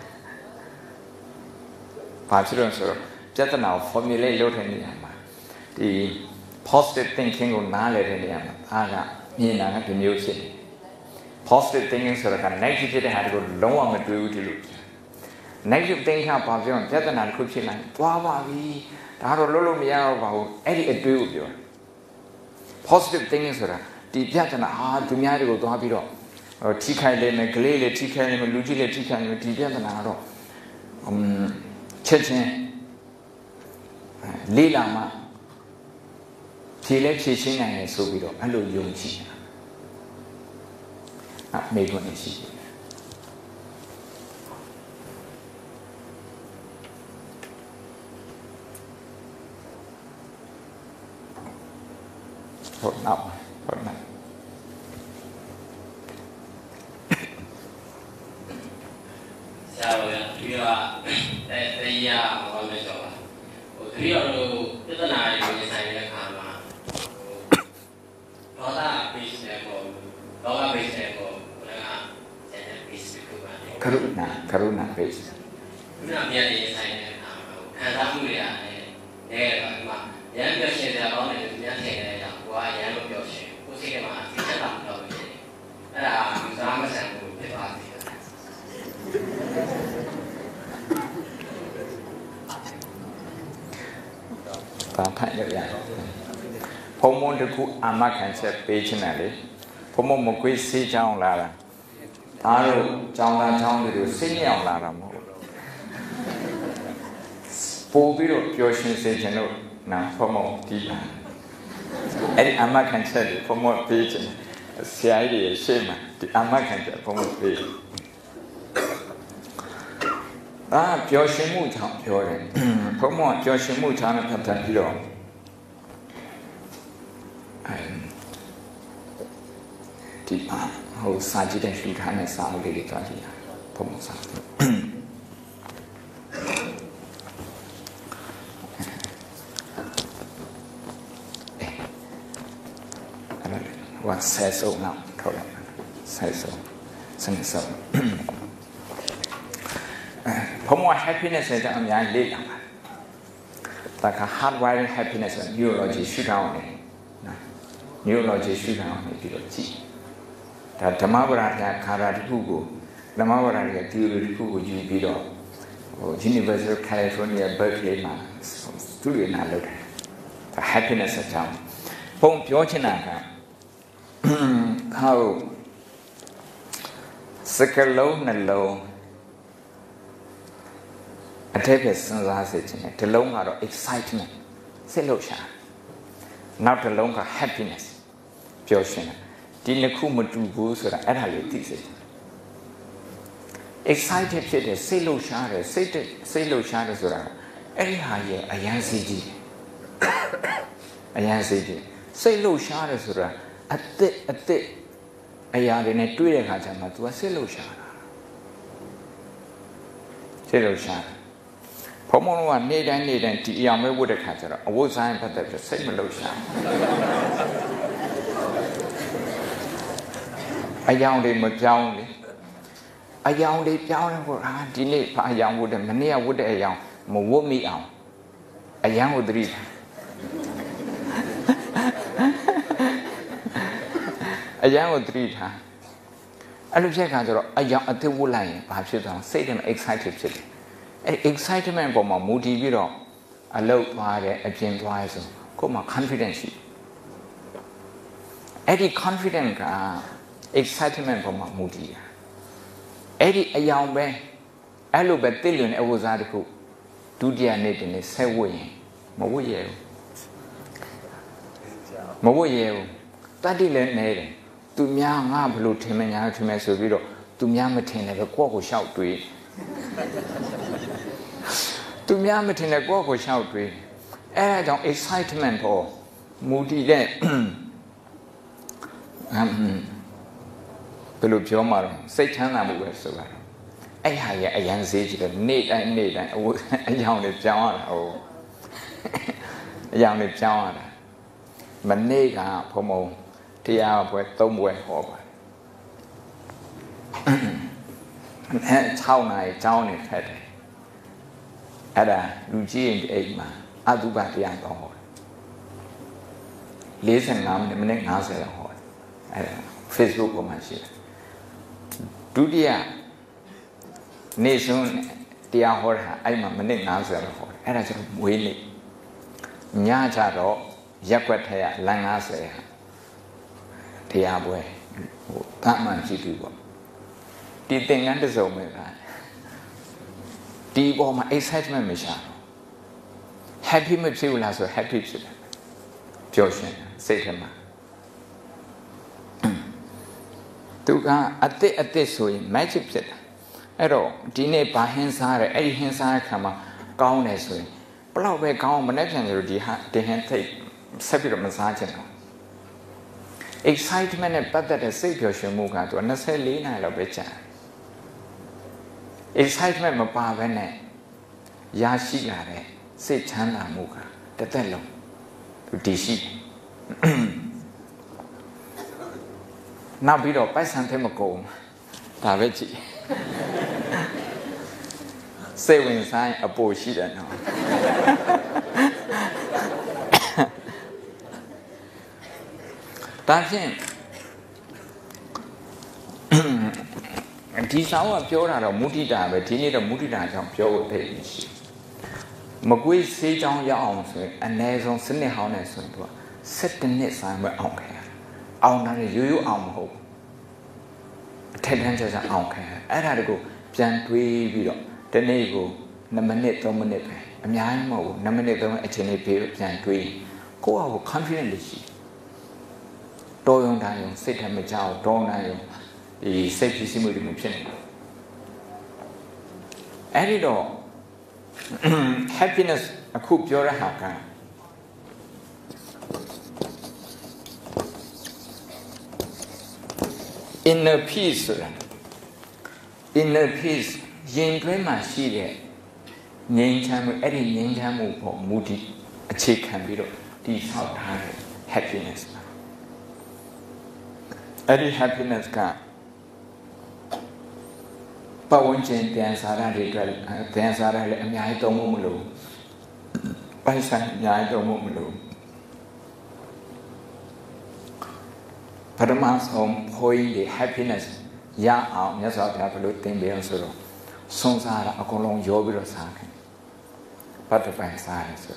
ဘာဖြစ်လို့ဆိုတော့ပြဿနာကို formulate လုပ်တဲ့နေရာမှာဒီ positive thinking ကိုနားလည်တဲ့နေရာမှာအားကမြင်တာကဒီမျိုးဖြစ်တယ် positive thinking ဆိုတာက negative ဖြစ်တဲ့ဟာတွေကိုလုံးဝမတွေးဘူးဒီလို negative thinking ကဘာပြောပြဿနာတစ်ခုဖြစ်လိုက်သွားပါပြီဒါတော့လုံးလုံးမရတော့ပါဘူးအဲ့ဒီအတွေးကိုပြော positive thinking ဆိုတာဒီပြဿနာသူများတွေကိုသွားပြီးတော့ထိခိုက်လိမ့်မယ်ကလေးလေးထိခိုက်လိမ့်မယ်လူကြီးလေးထိခိုက်လိမ့်မယ်ဒီပြဿနာကတော့ချက်ချင်းလေးလာမှဖြေလဲဖြေရှင်းနိုင်တယ်ဆိုပြီးတော့အဲ့လိုယုံကြည်တာမေးခွန်းရှိတယ်ဟုတ်နောက်ဟုတ်နောက်ဆရာတော်ဒီကတရားဟောမယ်ဆိုတော့ဟိုဒီတော့ပြဿနာတွေရင်ဆိုင်တဲ့အခါမှာဒေါသ base နဲ့ပေါ့ဒေါသ base နဲ့ပေါ့ဘယ်ကကျန်တဲ့ base ကိုပါကရုဏာ base ကရုဏာမြန်ရင်ဆိုင်တဲ့အခါမှာခံစားမှုတွေရတယ်နဲတော့ဒီမှာရန်ပြောရှင်စရာကောင်းတယ်လို့ပြန်ထင်တဲ့အကြောင်းကိုကရန်လို့ပြောရှင်ကိုစိတ်ထဲမှာစိတ်ချက်တာမပြောလို့ဖြစ်တယ်အဲ့ဒါလူစားမဆန်ဘူးဖြစ်သွားတယ်ဘာဖတ်ရရဘုံမုန်းတခုအာမခံချက်ပေးချင်တယ်လေဘုံမမကွေးစေးချောင်းလာတာဒါတို့ကြောင်းသားချောင်းတွေကိုစိတ်ညောင်လာတာမဟုတ်ပို့ပြီးတော့ပျော်ရွှင်စေချင်လို့နာဘုံမဒီပါအဲ့ဒီအာမခံချက်ကိုဘုံမပေးချင်ဆရာကြီးတွေရှေ့မှာဒီအာမခံချက်ဘုံမပေးပျော်ရွှင်မှုကြောင့်ပြောတယ်ဘုံမပျော်ရွှင်မှုကြောင့်ပတ်သက်ပြီးတော့ဒီပါဟိုစာကြည့်တဲ့ရှုထားတဲ့စာအုပ်လေးတွေကြားကြည့်ရဘုံမစာအဲ့ဒါว่าဆယ်ဆုံးတော့ထောက်လိုက်ဆယ်ဆုံးစနေဆုံးဘုံမ happiness တဲ့အများကြီးလေ့လာပါဒါက hardwired happiness neurology ရှုထောင်းတယ်နော် neurology ရှုထောင်းနေပြီးတော့ကြည့်ဒါဓမ္မပဒရာခါရာတစ်ခုကိုဓမ္မပဒရာရဲ့ theory တစ်ခုကိုယူပြီးတော့ဟို University of California Berkeley မှာသူတွေနာလုပ်တယ်ဒါ happiness အကြောင်းဘုံပြောချင်တာကhow စကလုံးနှလုံးအထက်ပဲစဉ်းစားစေချင်တယ်ဒီလုံးကတော့ excitement စိတ်လှုပ်ရှားနောက်တစ်လုံးက happiness ပျော်ရွှင်တာဒီနှစ်ခုမတူဘူးဆိုတာအဲ့ဒါလေးသိစေ excited ဖြစ်တယ်စိတ်လှုပ်ရှားတယ်စိတ်လှုပ်ရှားတယ်ဆိုတာအဲ့ဒီဟာရဲ့အရန်စီကြီးအရန်စီကြီးစိတ်လှုပ်ရှားတယ်ဆိုတာအသစ်အရာတွေနဲ့တွေ့တဲ့အခါကျမှ तू ကစိတ်လှုပ်ရှားတာစိတ်လှုပ်ရှားဘုံမလုံးကနေ့တိုင်းဒီအရာမဲဝတ်တဲ့ခါကျတော့အဝတ်စားရင်ပတ်သက်ပြီးစိတ်မလှုပ်ရှားအယောင်တွေမပြောင်းလေအယောင်တွေပြောင်းတယ်ဟိုဒီနေ့ဘာအယောင်ဝတ်တယ်မနေ့ကဝတ်တဲ့အယောင်မဝတ်မိအောင်အယောင်ကိုသတိအယောင်ကိုသတိထားအဲ့လိုဖြစ်ခါကျတော့အယောင်အသစ်ဝတ်လိုက်ရင်ဘာဖြစ်သွားလဲစိတ်ထဲမှာ excited ဖြစ်တယ်အဲ့ excitement ပေါ်မှာမူတည်ပြီးတော့အလုပ်သွားတယ်အပြင်သွားရဲဆိုကိုယ်မှာ confidence ရှိအဲ့ဒီ confidence က excitement ပေါ်မှာမူတည်တာအဲ့ဒီအယောင်ပဲအဲ့လိုပဲတိလွင်တဲ့အဝတ်စားတစ်ခုဒုတိယနေ့တင်နေဆက်ဝတ်ရင်မဝတ်ရဘူးတတိလည်းနေတယ်သူများငါဘလို့ထင်မညာထင်မယ်ဆိုပြီးတော့သူများမထင်လည်းပဲကိုယ့်ကိုရှောက်တွေးသူများမထင်လည်းကိုယ့်ကိုရှောက်တွေးအဲ့ဒါကြောင့် excitement ပေါ်မူတည်တဲ့ဘယ်လိုပြောမှာတော့စိတ်ချမ်းသာမှုပဲဆိုတာအဲ့ဟာရဲ့အရန်ဈေးကြီးတယ်နေ့တိုင်းအယောင်တွေပြောင်းရတာဟိုအယောင်တွေပြောင်းရတာမနေ့ကဘုံဘုံတရားပွဲ3ပွဲဟောပါတယ်6နာရီကျောင်းနေဖက်တယ်အဲ့ဒါလူကြီးရင်အိမ်မှာအတုပတရားတော်ဟောတယ်45မိနစ်50လောက်ဟောတယ်အဲ့ဒါ Facebook ပေါ်မှာရှိတယ်ဒုတိယနေ့ဆုံးတရားဟောတာအဲ့မှာမိနစ်50လောက်ဟောတယ်အဲ့ဒါကျတော့မွေးနေ့ညကြတော့ရက်ွက်ထက်ရလမ်း50ဟာတရားပွဲဟိုတမှန်ရှိသူပေါ့ဒီသင်္ကန်းတစ်စုံပဲကဒီပေါ်မှာ excitement မရှာတော့ happy မဖြစ်ဘူးလားဆို happy ဖြစ်တယ်ပျော်ရွှင်စိတ်ထဲမှာသူကအသစ်ဆိုရင် magic ဖြစ်တယ်အဲ့တော့ဒီနေ့ဘာဟင်းစားရဲအဲ့ဒီဟင်းစားတဲ့ခါမှာကောင်းတယ်ဆိုရင်ဘလောက်ပဲကောင်းမနဲ့ပြန်ကြလို့ဒီဟင်းသိဆက်ပြီးတော့မစားချင်တော့ excitement နဲ့ပတ်သက်တဲ့စိတ်ပျော်ရွှင်မှုကသူ24နာရီလောက်ပဲကြာ excitement မပါဘဲနဲ့ရရှိလာတဲ့စိတ်ချမ်းသာမှုကတစ်သက်လုံးသူတည်ရှိနောက်ပြီးတော့ပိုက်ဆံထဲမကုန်ဒါပဲကြည့်စိတ်ဝင်စားအပိုရှိတယ်နော် That's it. This hour pure or mutida, but you need a mutida of pure page. Magui say down your arms and nails on Sunday harness into a set the net sign with okay. I'll not you arm hope. 10 hands are okay. I had to go. Jan 3 video. The nego, no minute, no minute. A young mo, no minute, no actually pay Jan 3. Go out confidently. Don't die, sit and make out, don't die. The safety simulation. Any door. Happiness, a coop your haka. Inner peace. Inner peace. Yin dreamer see it. Yin time, any yin time or moody. A chick can be these how happiness. Any happiness can. But one chain dance are dance are I don't move. By sign, I don't move. Padama's home, point the happiness. Ya out, yes, I'll have a little thing beyond solo. Songs are a colon yobby or something. Butterfly silence.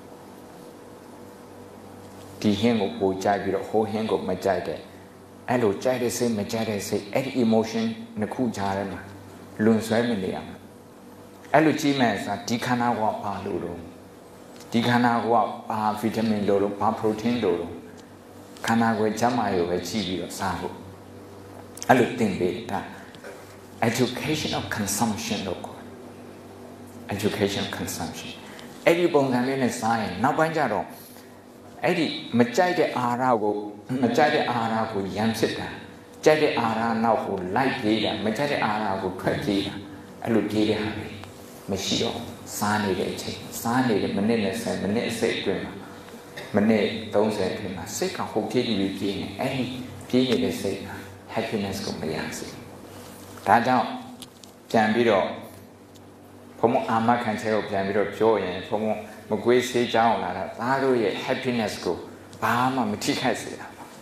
The hang of boy jibby, the whole hang of my jade. Hello, jade say, my jade say, any emotion, the cool jarema. Loon Swamilia. Eluchi mesa, Dicana wa pa lulu. Dicana wa vitamin lolo, pa protein lolo. Canagua jamayo, a chibi or sago. I look think beta. Education of consumption, local. Education of consumption. Eddie Bongamina sign, now banjaro. Eddie, Majade Arago, Majade Arago, Yamsita. Jade Ara now who like data, Majade Ara who track data. I look data happy. Machio, Sani de Che, Sani de Manelas and Manet say dreamer. Manet, those that dream are sick of who did you gain any period they say happiness come by answer. That down, Jambido. Pomo Ama can tell Jambido joy and Pomo Mogui say down that happiness go. Bama Matika.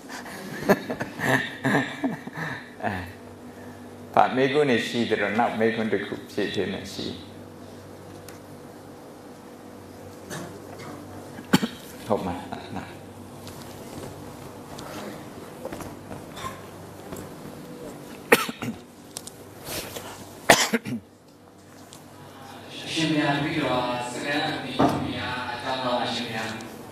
But make on a sheet that are not make on the cook shit in a sheet. Hope my not. Shimia, we are second, we are Shimia.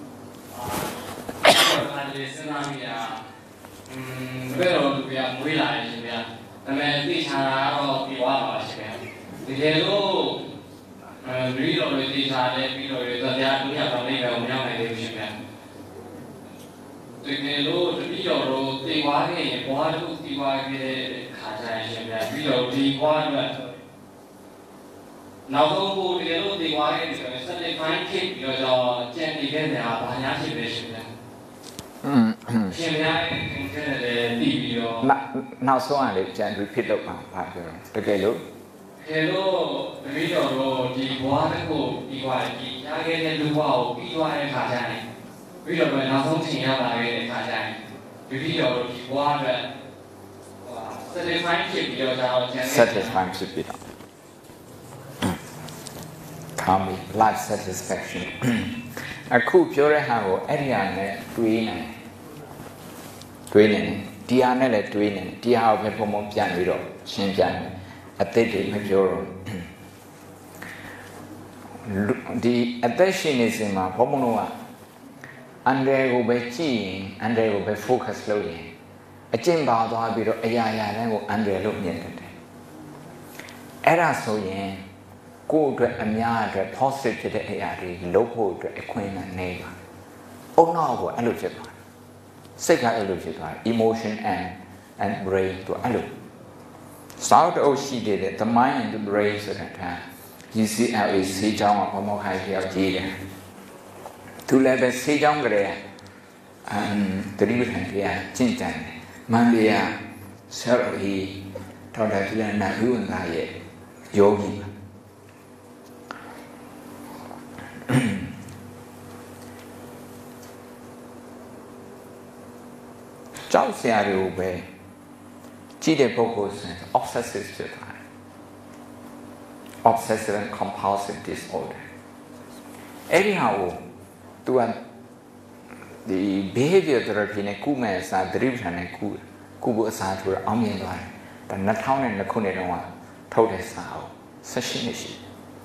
Pero we are muy la Shimia. The man teach her of the water Shimia. The yellow read of the teacher, they are doing a family of young Shimia. The yellow, the video, the water, the water, Shimia, video, the water. Now, go to the yellow, the water, suddenly find keep your gently get there, Shimia. Now, so I can repeat up okay, look. Hello, the video, the water, the water, I get the wall, the water, Kajani. We don't know something about Kajani. The video, the water, satisfying should be done. Calmly, life satisfaction. A cool pure how area green. Twinning, Diana twinning, Dia Pepomon Piano, Shinjan, a teddy major. The attention is in my Pomonoa. Andre will be keen, Andre will be focused slowly. A chamber to have a yaya, then will Andre look near it. Era so yen, go to a yard, positive to the ARD, local to a queen and neighbor. Oh no, I look at one. Second emotion and brain to allo. South Ocean did it, the mind and the brain at that time. You see how we see John or more high here. To let us see John Gray and the river here, Chintan, Mambia, Sarah, Toda na human diet, yogi. ကြောက်စရာတွေကိုပဲကြည့်တဲ့ပုဂ္ဂိုလ်ဆိုရင် obsessive ဖြစ်သွားတယ် obsessive and compulsive disorder အဲ့ဒီဟာကို तू ကဒီ behavior therapy နဲ့ကုမဲ့အစားသတိပဋ္ဌာန်နဲ့ကုဖို့အစားထိုးအောင်မြင်သွားတယ်ဒါ2002ခုနှစ်တုန်းကထုတ်တဲ့စာအုပ်18နှစ်ရှိ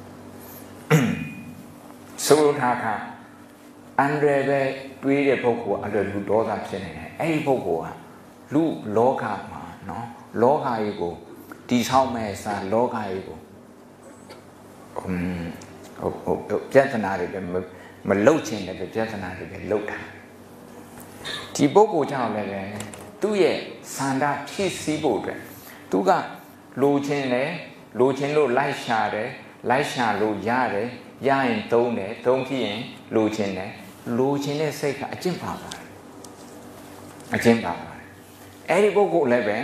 ဆိုလိုတာကအန်ဒရပဲတွေးတဲ့ပုဂ္ဂိုလ်အလွယ်လူဒေါသဖြစ်နေတယ်အဲ့ဒီပုဂ္ဂိုလ်ကလူလောကမှာနော်လောကကြီးကိုတည်ဆောက်မဲ့အစားလောကကြီးကိုပြဿနာတွေပဲမလုတ်ချင်တယ်ပြဿနာတွေပဲလုတ်တာဒီပုဂ္ဂိုလ်ကြောင့်လည်းပဲသူ့ရဲ့စန္ဒဖြည့်ဆည်းဖို့အတွက်သူကလိုချင်လို့လိုက်ရှာတယ်လိုက်ရှာလို့ရတယ်ရရင်သုံးတယ်သုံးဖြစ်ရင်လိုချင်တယ်လိုချင်တဲ့စိတ်ကအကျင့်ပါပါတယ်အကျင့်ပါပါတယ်အဲ့ဒီပုဂ္ဂိုလ်လည်းပဲ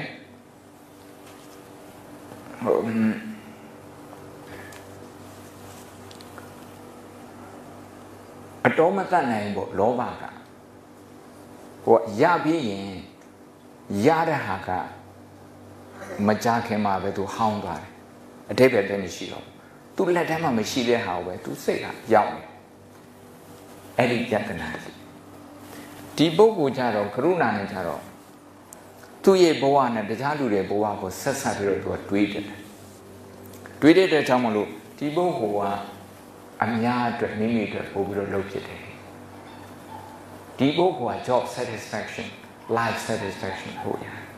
အတော်မတတ်နိုင်ဘူးလောဘကဟိုရပြီးရင်ရတဲ့ဟာကမကြခင်မှာပဲသူဟောင်းသွားတယ်အတိတ်ပဲတည်းမရှိတော့သူလက်ထဲမှာမရှိတဲ့ဟာကိုပဲသူစိတ်ကရောက်နေအဲ့ဒီပြဿနာဒီပုဂ္ဂိုလ်ကြတော့ကရုဏာနဲ့ကြတော့သူ့ရဲ့ဘဝနဲ့တခြားလူတွေဘဝကိုဆက်ဆက်ပြီးတော့သူကတွေးတဲ့အတွက်ကြောင့်မလို့ဒီပုဂ္ဂိုလ်ကအများအတွက်မိမိအတွက်ပို့ပြီးတော့လုပ်ဖြစ်တယ်ဒီပုဂ္ဂိုလ်က job satisfaction life satisfaction ပို့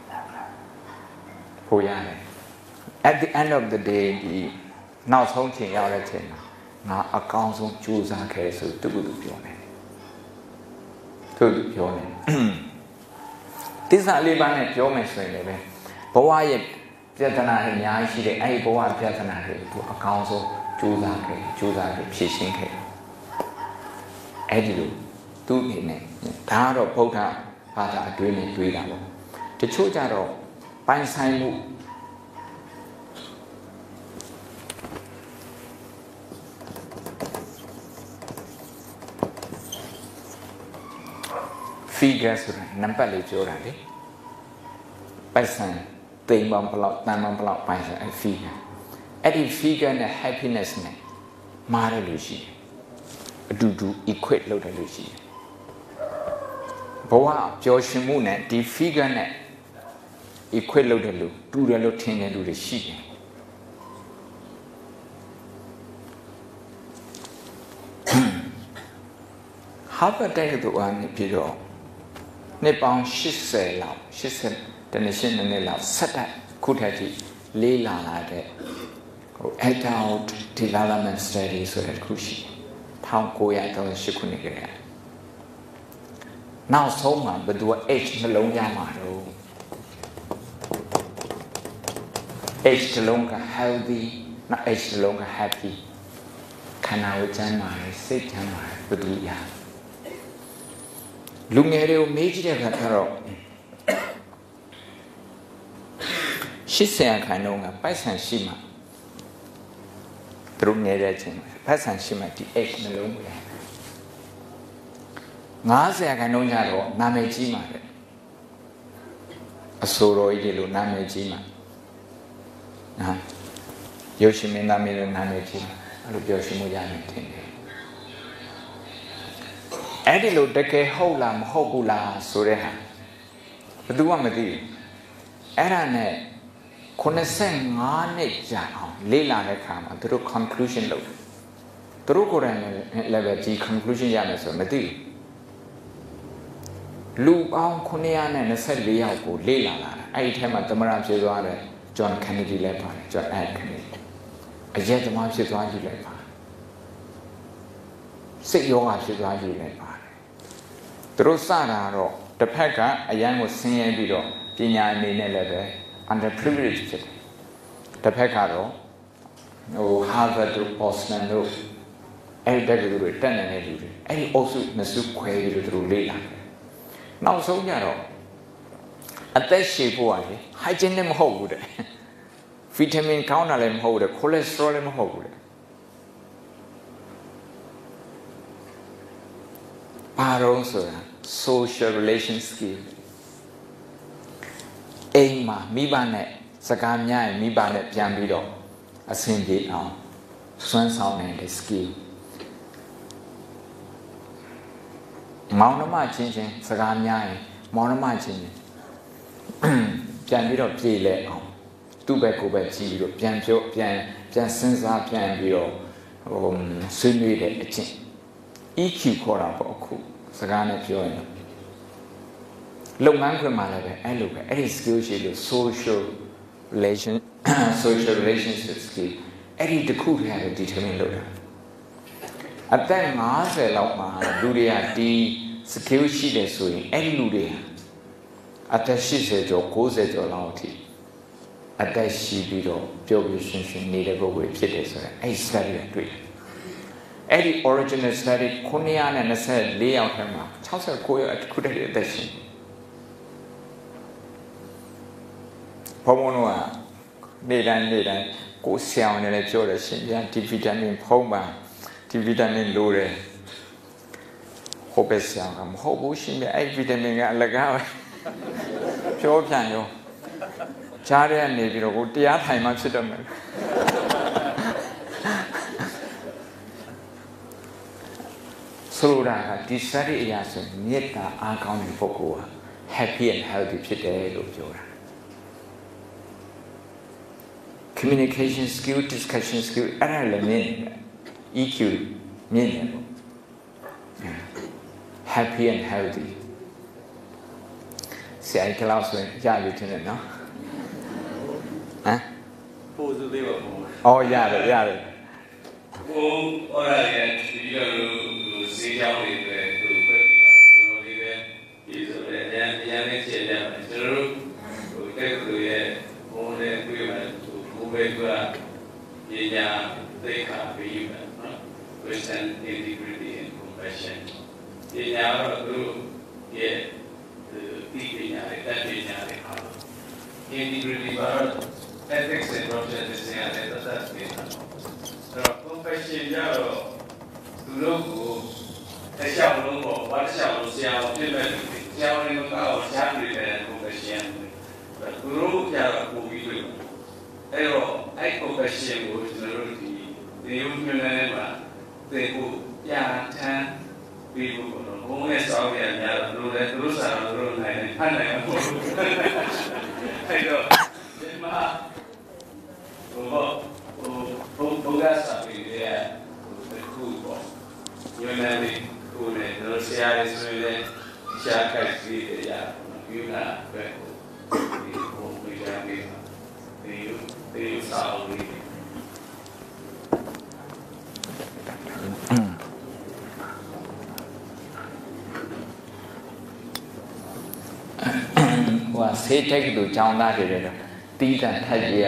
ရတယ် at the end of the day ဒီနောက်ဆုံးချိန်ရောက်တဲ့ချိန်မှာငါအကောင်းဆုံးကြိုးစားခဲ့ဆိုသူကသူပြောနေသစ္စာလေးပါးနဲ့ပြောမယ်ဆိုရင်လည်းဘဝရဲ့ပြဿနာတွေအများကြီးရှိတယ်အဲ့ဒီဘဝပြဿနာတွေကိုသူအကောင်းဆုံးကြိုးစားခဲ့ဖြေရှင်းခဲ့အဲ့ဒီလိုသူ့အနေနဲ့ဒါကတော့ဗုဒ္ဓဘာသာအတွင်းနဲ့တွေးတာပေါ့တချို့ကြတော့ပိုင်ဆိုင်မှုfigure ဆိုတာနံပါတ်လေးပြောတာလေပိုင်ဆိုင်တိမ်ပေါင်းဘလောက်တန်ပေါင်းဘလောက်ပိုင်ဆိုင်အဲ့ figure အဲ့ဒီ figure နဲ့ happiness နဲ့မားတယ်လို့ရှိတယ်အတူတူ equate လုပ်တယ်လို့ရှိတယ်ဘဝပျော်ရွှင်မှုနဲ့ဒီ figure နဲ့ equate လုပ်တယ်လို့တူတယ်လို့ထင်တဲ့လူတွေရှိတယ်ဟာဗတ်တက္ကသိုလ်ကနေပြီးတော့နှစ်ပေါင်း80လောက်80တနည်းရှင်းနေလောက်ဆက်တိုက်ခုထက်ကြီးလေးလာလာတဲ့adult development study ဆိုတဲ့ခုရှိ1938ခုနှစ်ကလေးနောက်ဆုံးမှာဘယ်သူက H နှလုံးရမှာတော့ H နှလုံးက healthy နောက် H နှလုံးက happy ခန္ဓာကိုယ်ကျန်းမာတယ်စိတ်ကျန်းမာတယ်ဘယ်သူရလူငယ်တွေကိုမေးကြည့်တဲ့အခါကျတော့80ခန်းလုံးကပိုက်ဆံရှိမှသူတို့ငယ်တဲ့အချိန်မှာပိုက်ဆံရှိမှဒီ H နှလုံးကို50ခန်းလုံးကျတော့နာမည်ကြီးမှာတဲ့အစိုးရကြီးလို့နာမည်ကြီးမှာရုပ်ရှင်မင်းသားမင်းတို့နာမည်ကြီးအဲ့လိုပြောရှိမှုရမယ်ထင်တယ်အဲ့ဒီလိုတကယ်ဟုတ်လားမဟုတ်ဘူးလားဆိုတဲ့ဟာဘယ်သူမှမသိဘူးအဲ့ဒါနဲ့85နှစ်ကြာအောင်လေ့လာတဲ့အခါမှာသူတို့ conclusion လုပ်တယ်သူတို့ကိုယ်တိုင်လည်းပဲဒီ conclusion ရမယ်ဆိုမသိဘူးလူပေါင်း924ယောက်ကိုလေ့လာလာတာအဲ့ဒီထဲမှာသမရဖြစ်သွားတဲ့ John Kennedy လည်းပါတယ် John F Kennedy အရက်သမားဖြစ်သွားကြည့်လိုက်ပါစိတ်ယောဂဖြစ်သွားကြည့်လိုက်ပါသူတို့စတာတော့တစ်ဖက်ကအရန်ကိုဆင်းရဲပြီးတော့ပညာအနေနဲ့လည်းပဲ underprivileged ဖြစ်တယ်တစ်ဖက်ကတော့Harvard တို့ Boston တို့အဲ့ဒီတက္ကသိုလ်တွေတက်နေတဲ့လူတွေအဲ့ဒီအုပ်စုနှစ်စုခွဲပြီးတော့သူတို့လေ့လာတယ်နောက်ဆုံးကြတော့အသက်ရှည်ဖို့ကလေ hygiene လည်းမဟုတ်ဘူးတဲ့ vitamin ကောင်းတာလည်းမဟုတ်ဘူးတဲ့ cholesterol လည်းမဟုတ်ဘူးတဲ့ဘာလို့ဆိုတာ social relation skill အိမ်မှာမိဘနဲ့စကားများရင်မိဘနဲ့ပြန်ပြီးတော့အဆင်ပြေအောင်စွမ်းဆောင်နေတဲ့ skill မောင်နှမချင်းချင်းစကားများရင်မောင်နှမချင်းချင်းပြန်ပြီးတော့ပြေလဲအောင်သူ့ဘက်ကိုယ်ပဲကြည့်ပြီးတော့ပြန်ပြောပြန်စဉ်းစားပြန်ပြီးတော့ဆွေးနွေးတဲ့အချင်း EQ ခေါ်တာပေါ့အခုစကားနဲ့ပြောရင်လုပ်ငန်းခွင်မှာလည်းပဲအဲ့လိုပဲအဲ့ဒီ skill ရှိလို့ social relationship skill အဲ့ဒီတစ်ခုတည်းက determine လုပ်တာအသက်50လောက်မှာလူတွေကဒီ skill ရှိတယ်ဆိုရင်အဲ့ဒီလူတွေအသက်80ကျော်90ကျော်လောက်အထိအသက်ရှိပြီးတော့ပျော်ပျော်ရွှင်ရွှင်နေတဲ့ပုဂ္ဂိုလ်ဖြစ်တယ်ဆိုရင်အဲ့ study ကတွေ့တယ်အဲ့ဒီ original study 924ယောက်ထဲမှာ69ယောက်အခုတည်းအသက်ရှင်ဘုံဘုံတို့ကနေတိုင်းကိုဆရာဝန်လည်းပြောတယ်ရှင်ဗျာဒီဗီတာမင်ဖုံးပါဒီဗီတာမင်လိုတယ်ဟိုပဲဆရာကမဟုတ်ဘူးရှင်ဗျာအဲ့ဗီတာမင်ကအလကားပဲပြောပြန်ရောကြားရနေပြီးတော့ကိုတရားထိုင်မှဖြစ်တော့မယ်ဆိုလိုတာကဒီ study အရာဆိုမေတ္တာအားကောင်းတဲ့ပုဂ္ဂိုလ်ဟာ happy and healthy ဖြစ်တယ်လို့ပြောတာ communication skill discussion skill အဲ့ဒါလည်းမြင် EQ မြင်တယ်ပေါ့ happy and healthy ဆရာကြီးကလောက်ဆိုရင်ရပြီထင်တယ်နော်ဟမ်ပို့စုသေးပါဘူးအော်ရတယ်ဟိုအော်ရရဲ့ဒီလိုစေးကြောင်းတွေပဲသူပဲပြီးပါတော်တော်လေးပဲဒီဆိုလည်းအရင်နဲ့ချက်တယ်ကျွန်တော်တို့ဟိုတက်ကူရဲ့ဘုံနဲ့တွေ့မှဘုံပဲကပညာသိက္ခာပြီးပါနော် Christian integrity and compassion ပညာတော့သူရဲ့ဒီပညာတွေတက်ပညာတွေဟာ integrity ပါတော့ ethics and projects တွေနဲ့သက်သက်နေတာတော့ compassion ကြတော့သူတို့ကိုတစ်လျှောက်လုံးပေါ့ဘာတစ်လျှောက်လုံးဆရာဝန်ဖြစ်မဲ့လူတွေဆရာဝန်တွေကတော့ရှားပြီးတဲ့ compassion သူတို့ကြတော့ပို့ပြီးလို့အဲ့တော့အဲ့ compassion ကိုကျွန်တော်တို့ဒီရုံးမြနေမှာသင်ဖို့ပြန်ထမ်းပြီးဖို့တော့ဘုံနဲ့စောင်းရများတော့တို့လည်းတို့စားတော့တို့နိုင်တယ်ဖတ်နိုင်မှာမဟုတ်ဘူးအဲ့တော့ဒီမှာဘုရားစာပေရဲ့ခုပေါ့ညနေလေးကိုလည်းတို့ဆရာတွေဆိုရင်ရှားခိုက်ပြီးရယူနာပဲဒီဘုံဝိဒာမေဒီစာအုပ်လေးဟိုဆေးတိုက်တို့ကြောင်းသားတွေတော့တီးတန်ထက်ရရ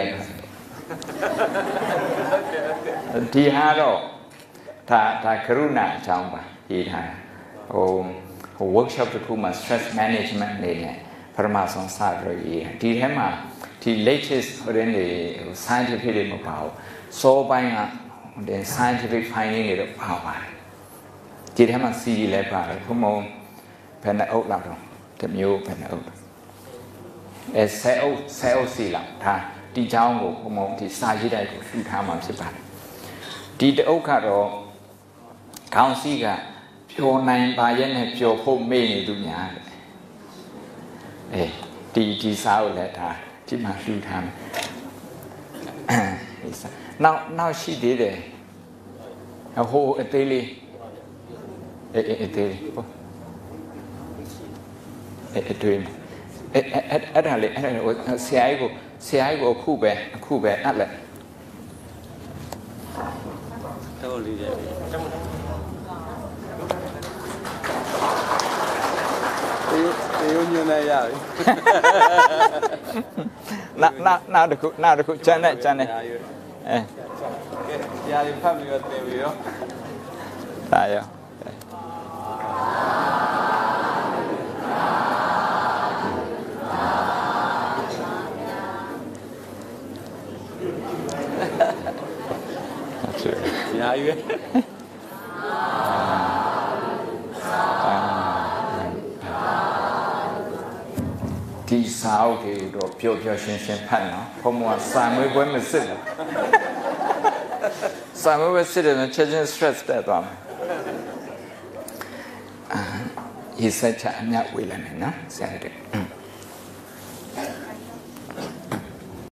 ဒီဟာတော့ဒါကရုဏာအကြောင်းပါရေးထားဟို workshop တစ်ခုမှာ stress management နေနဲ့ပထမဆုံးစပြီးရေးဒီထဲမှာဒီ latest ဟိုတဲ့ scientific တွေမပါဘူးစောပိုင်းကဒီ scientific finding တွေတော့ပါပါတယ်ဒီထဲမှာ CD လည်းပါတယ်ဘုံဘယ်နှအုပ်လောက်တော့တစ်မျိုးဘယ်နှအုပ်ဆဲအုပ်စီလောက်ဒါဒီเจ้าကိုဘုံဘုံဒီစာရေးတိုက်ကိုလှူထားမှာဖြစ်ပါတယ်ဒီတအုပ်ကတော့ခေါင်းစည်းကပျော်နိုင်ပါရဲ့နဲ့ပျော်ဖို့မေ့နေသူများတယ်ဒီစာကိုလည်းဒါဒီမှာလှူထားမယ်နောက်ရှိသေးတယ်ဟိုအသေးလေးအသေးလေးဟိုအတွေ့အဲ့ဒါလေဆရာကြီးကိုအခုပဲအပ်လက်တော့လေးတယ်တေယုံညနေရပြီနောက်တစ်ခုကျန်တဲ့ကဲရာရီဖတ်ပြီးတော့တင်ပြီးတော့ဒါရောညာရွယ်ဒီစာအုပ်တွေကိုတော့ပျော်ပျော်ရွှင်ရွှင်ဖတ်နော်ဘုံဘုံကစာမွေးပွဲမစစ်ဘူးစာမွေးပွဲစစ်တယ်ချက်ချင်း stress တက်သွားမယ်ရေးစက်ချအမြတ်ဝေးလာမယ်နော်ဆရာတို့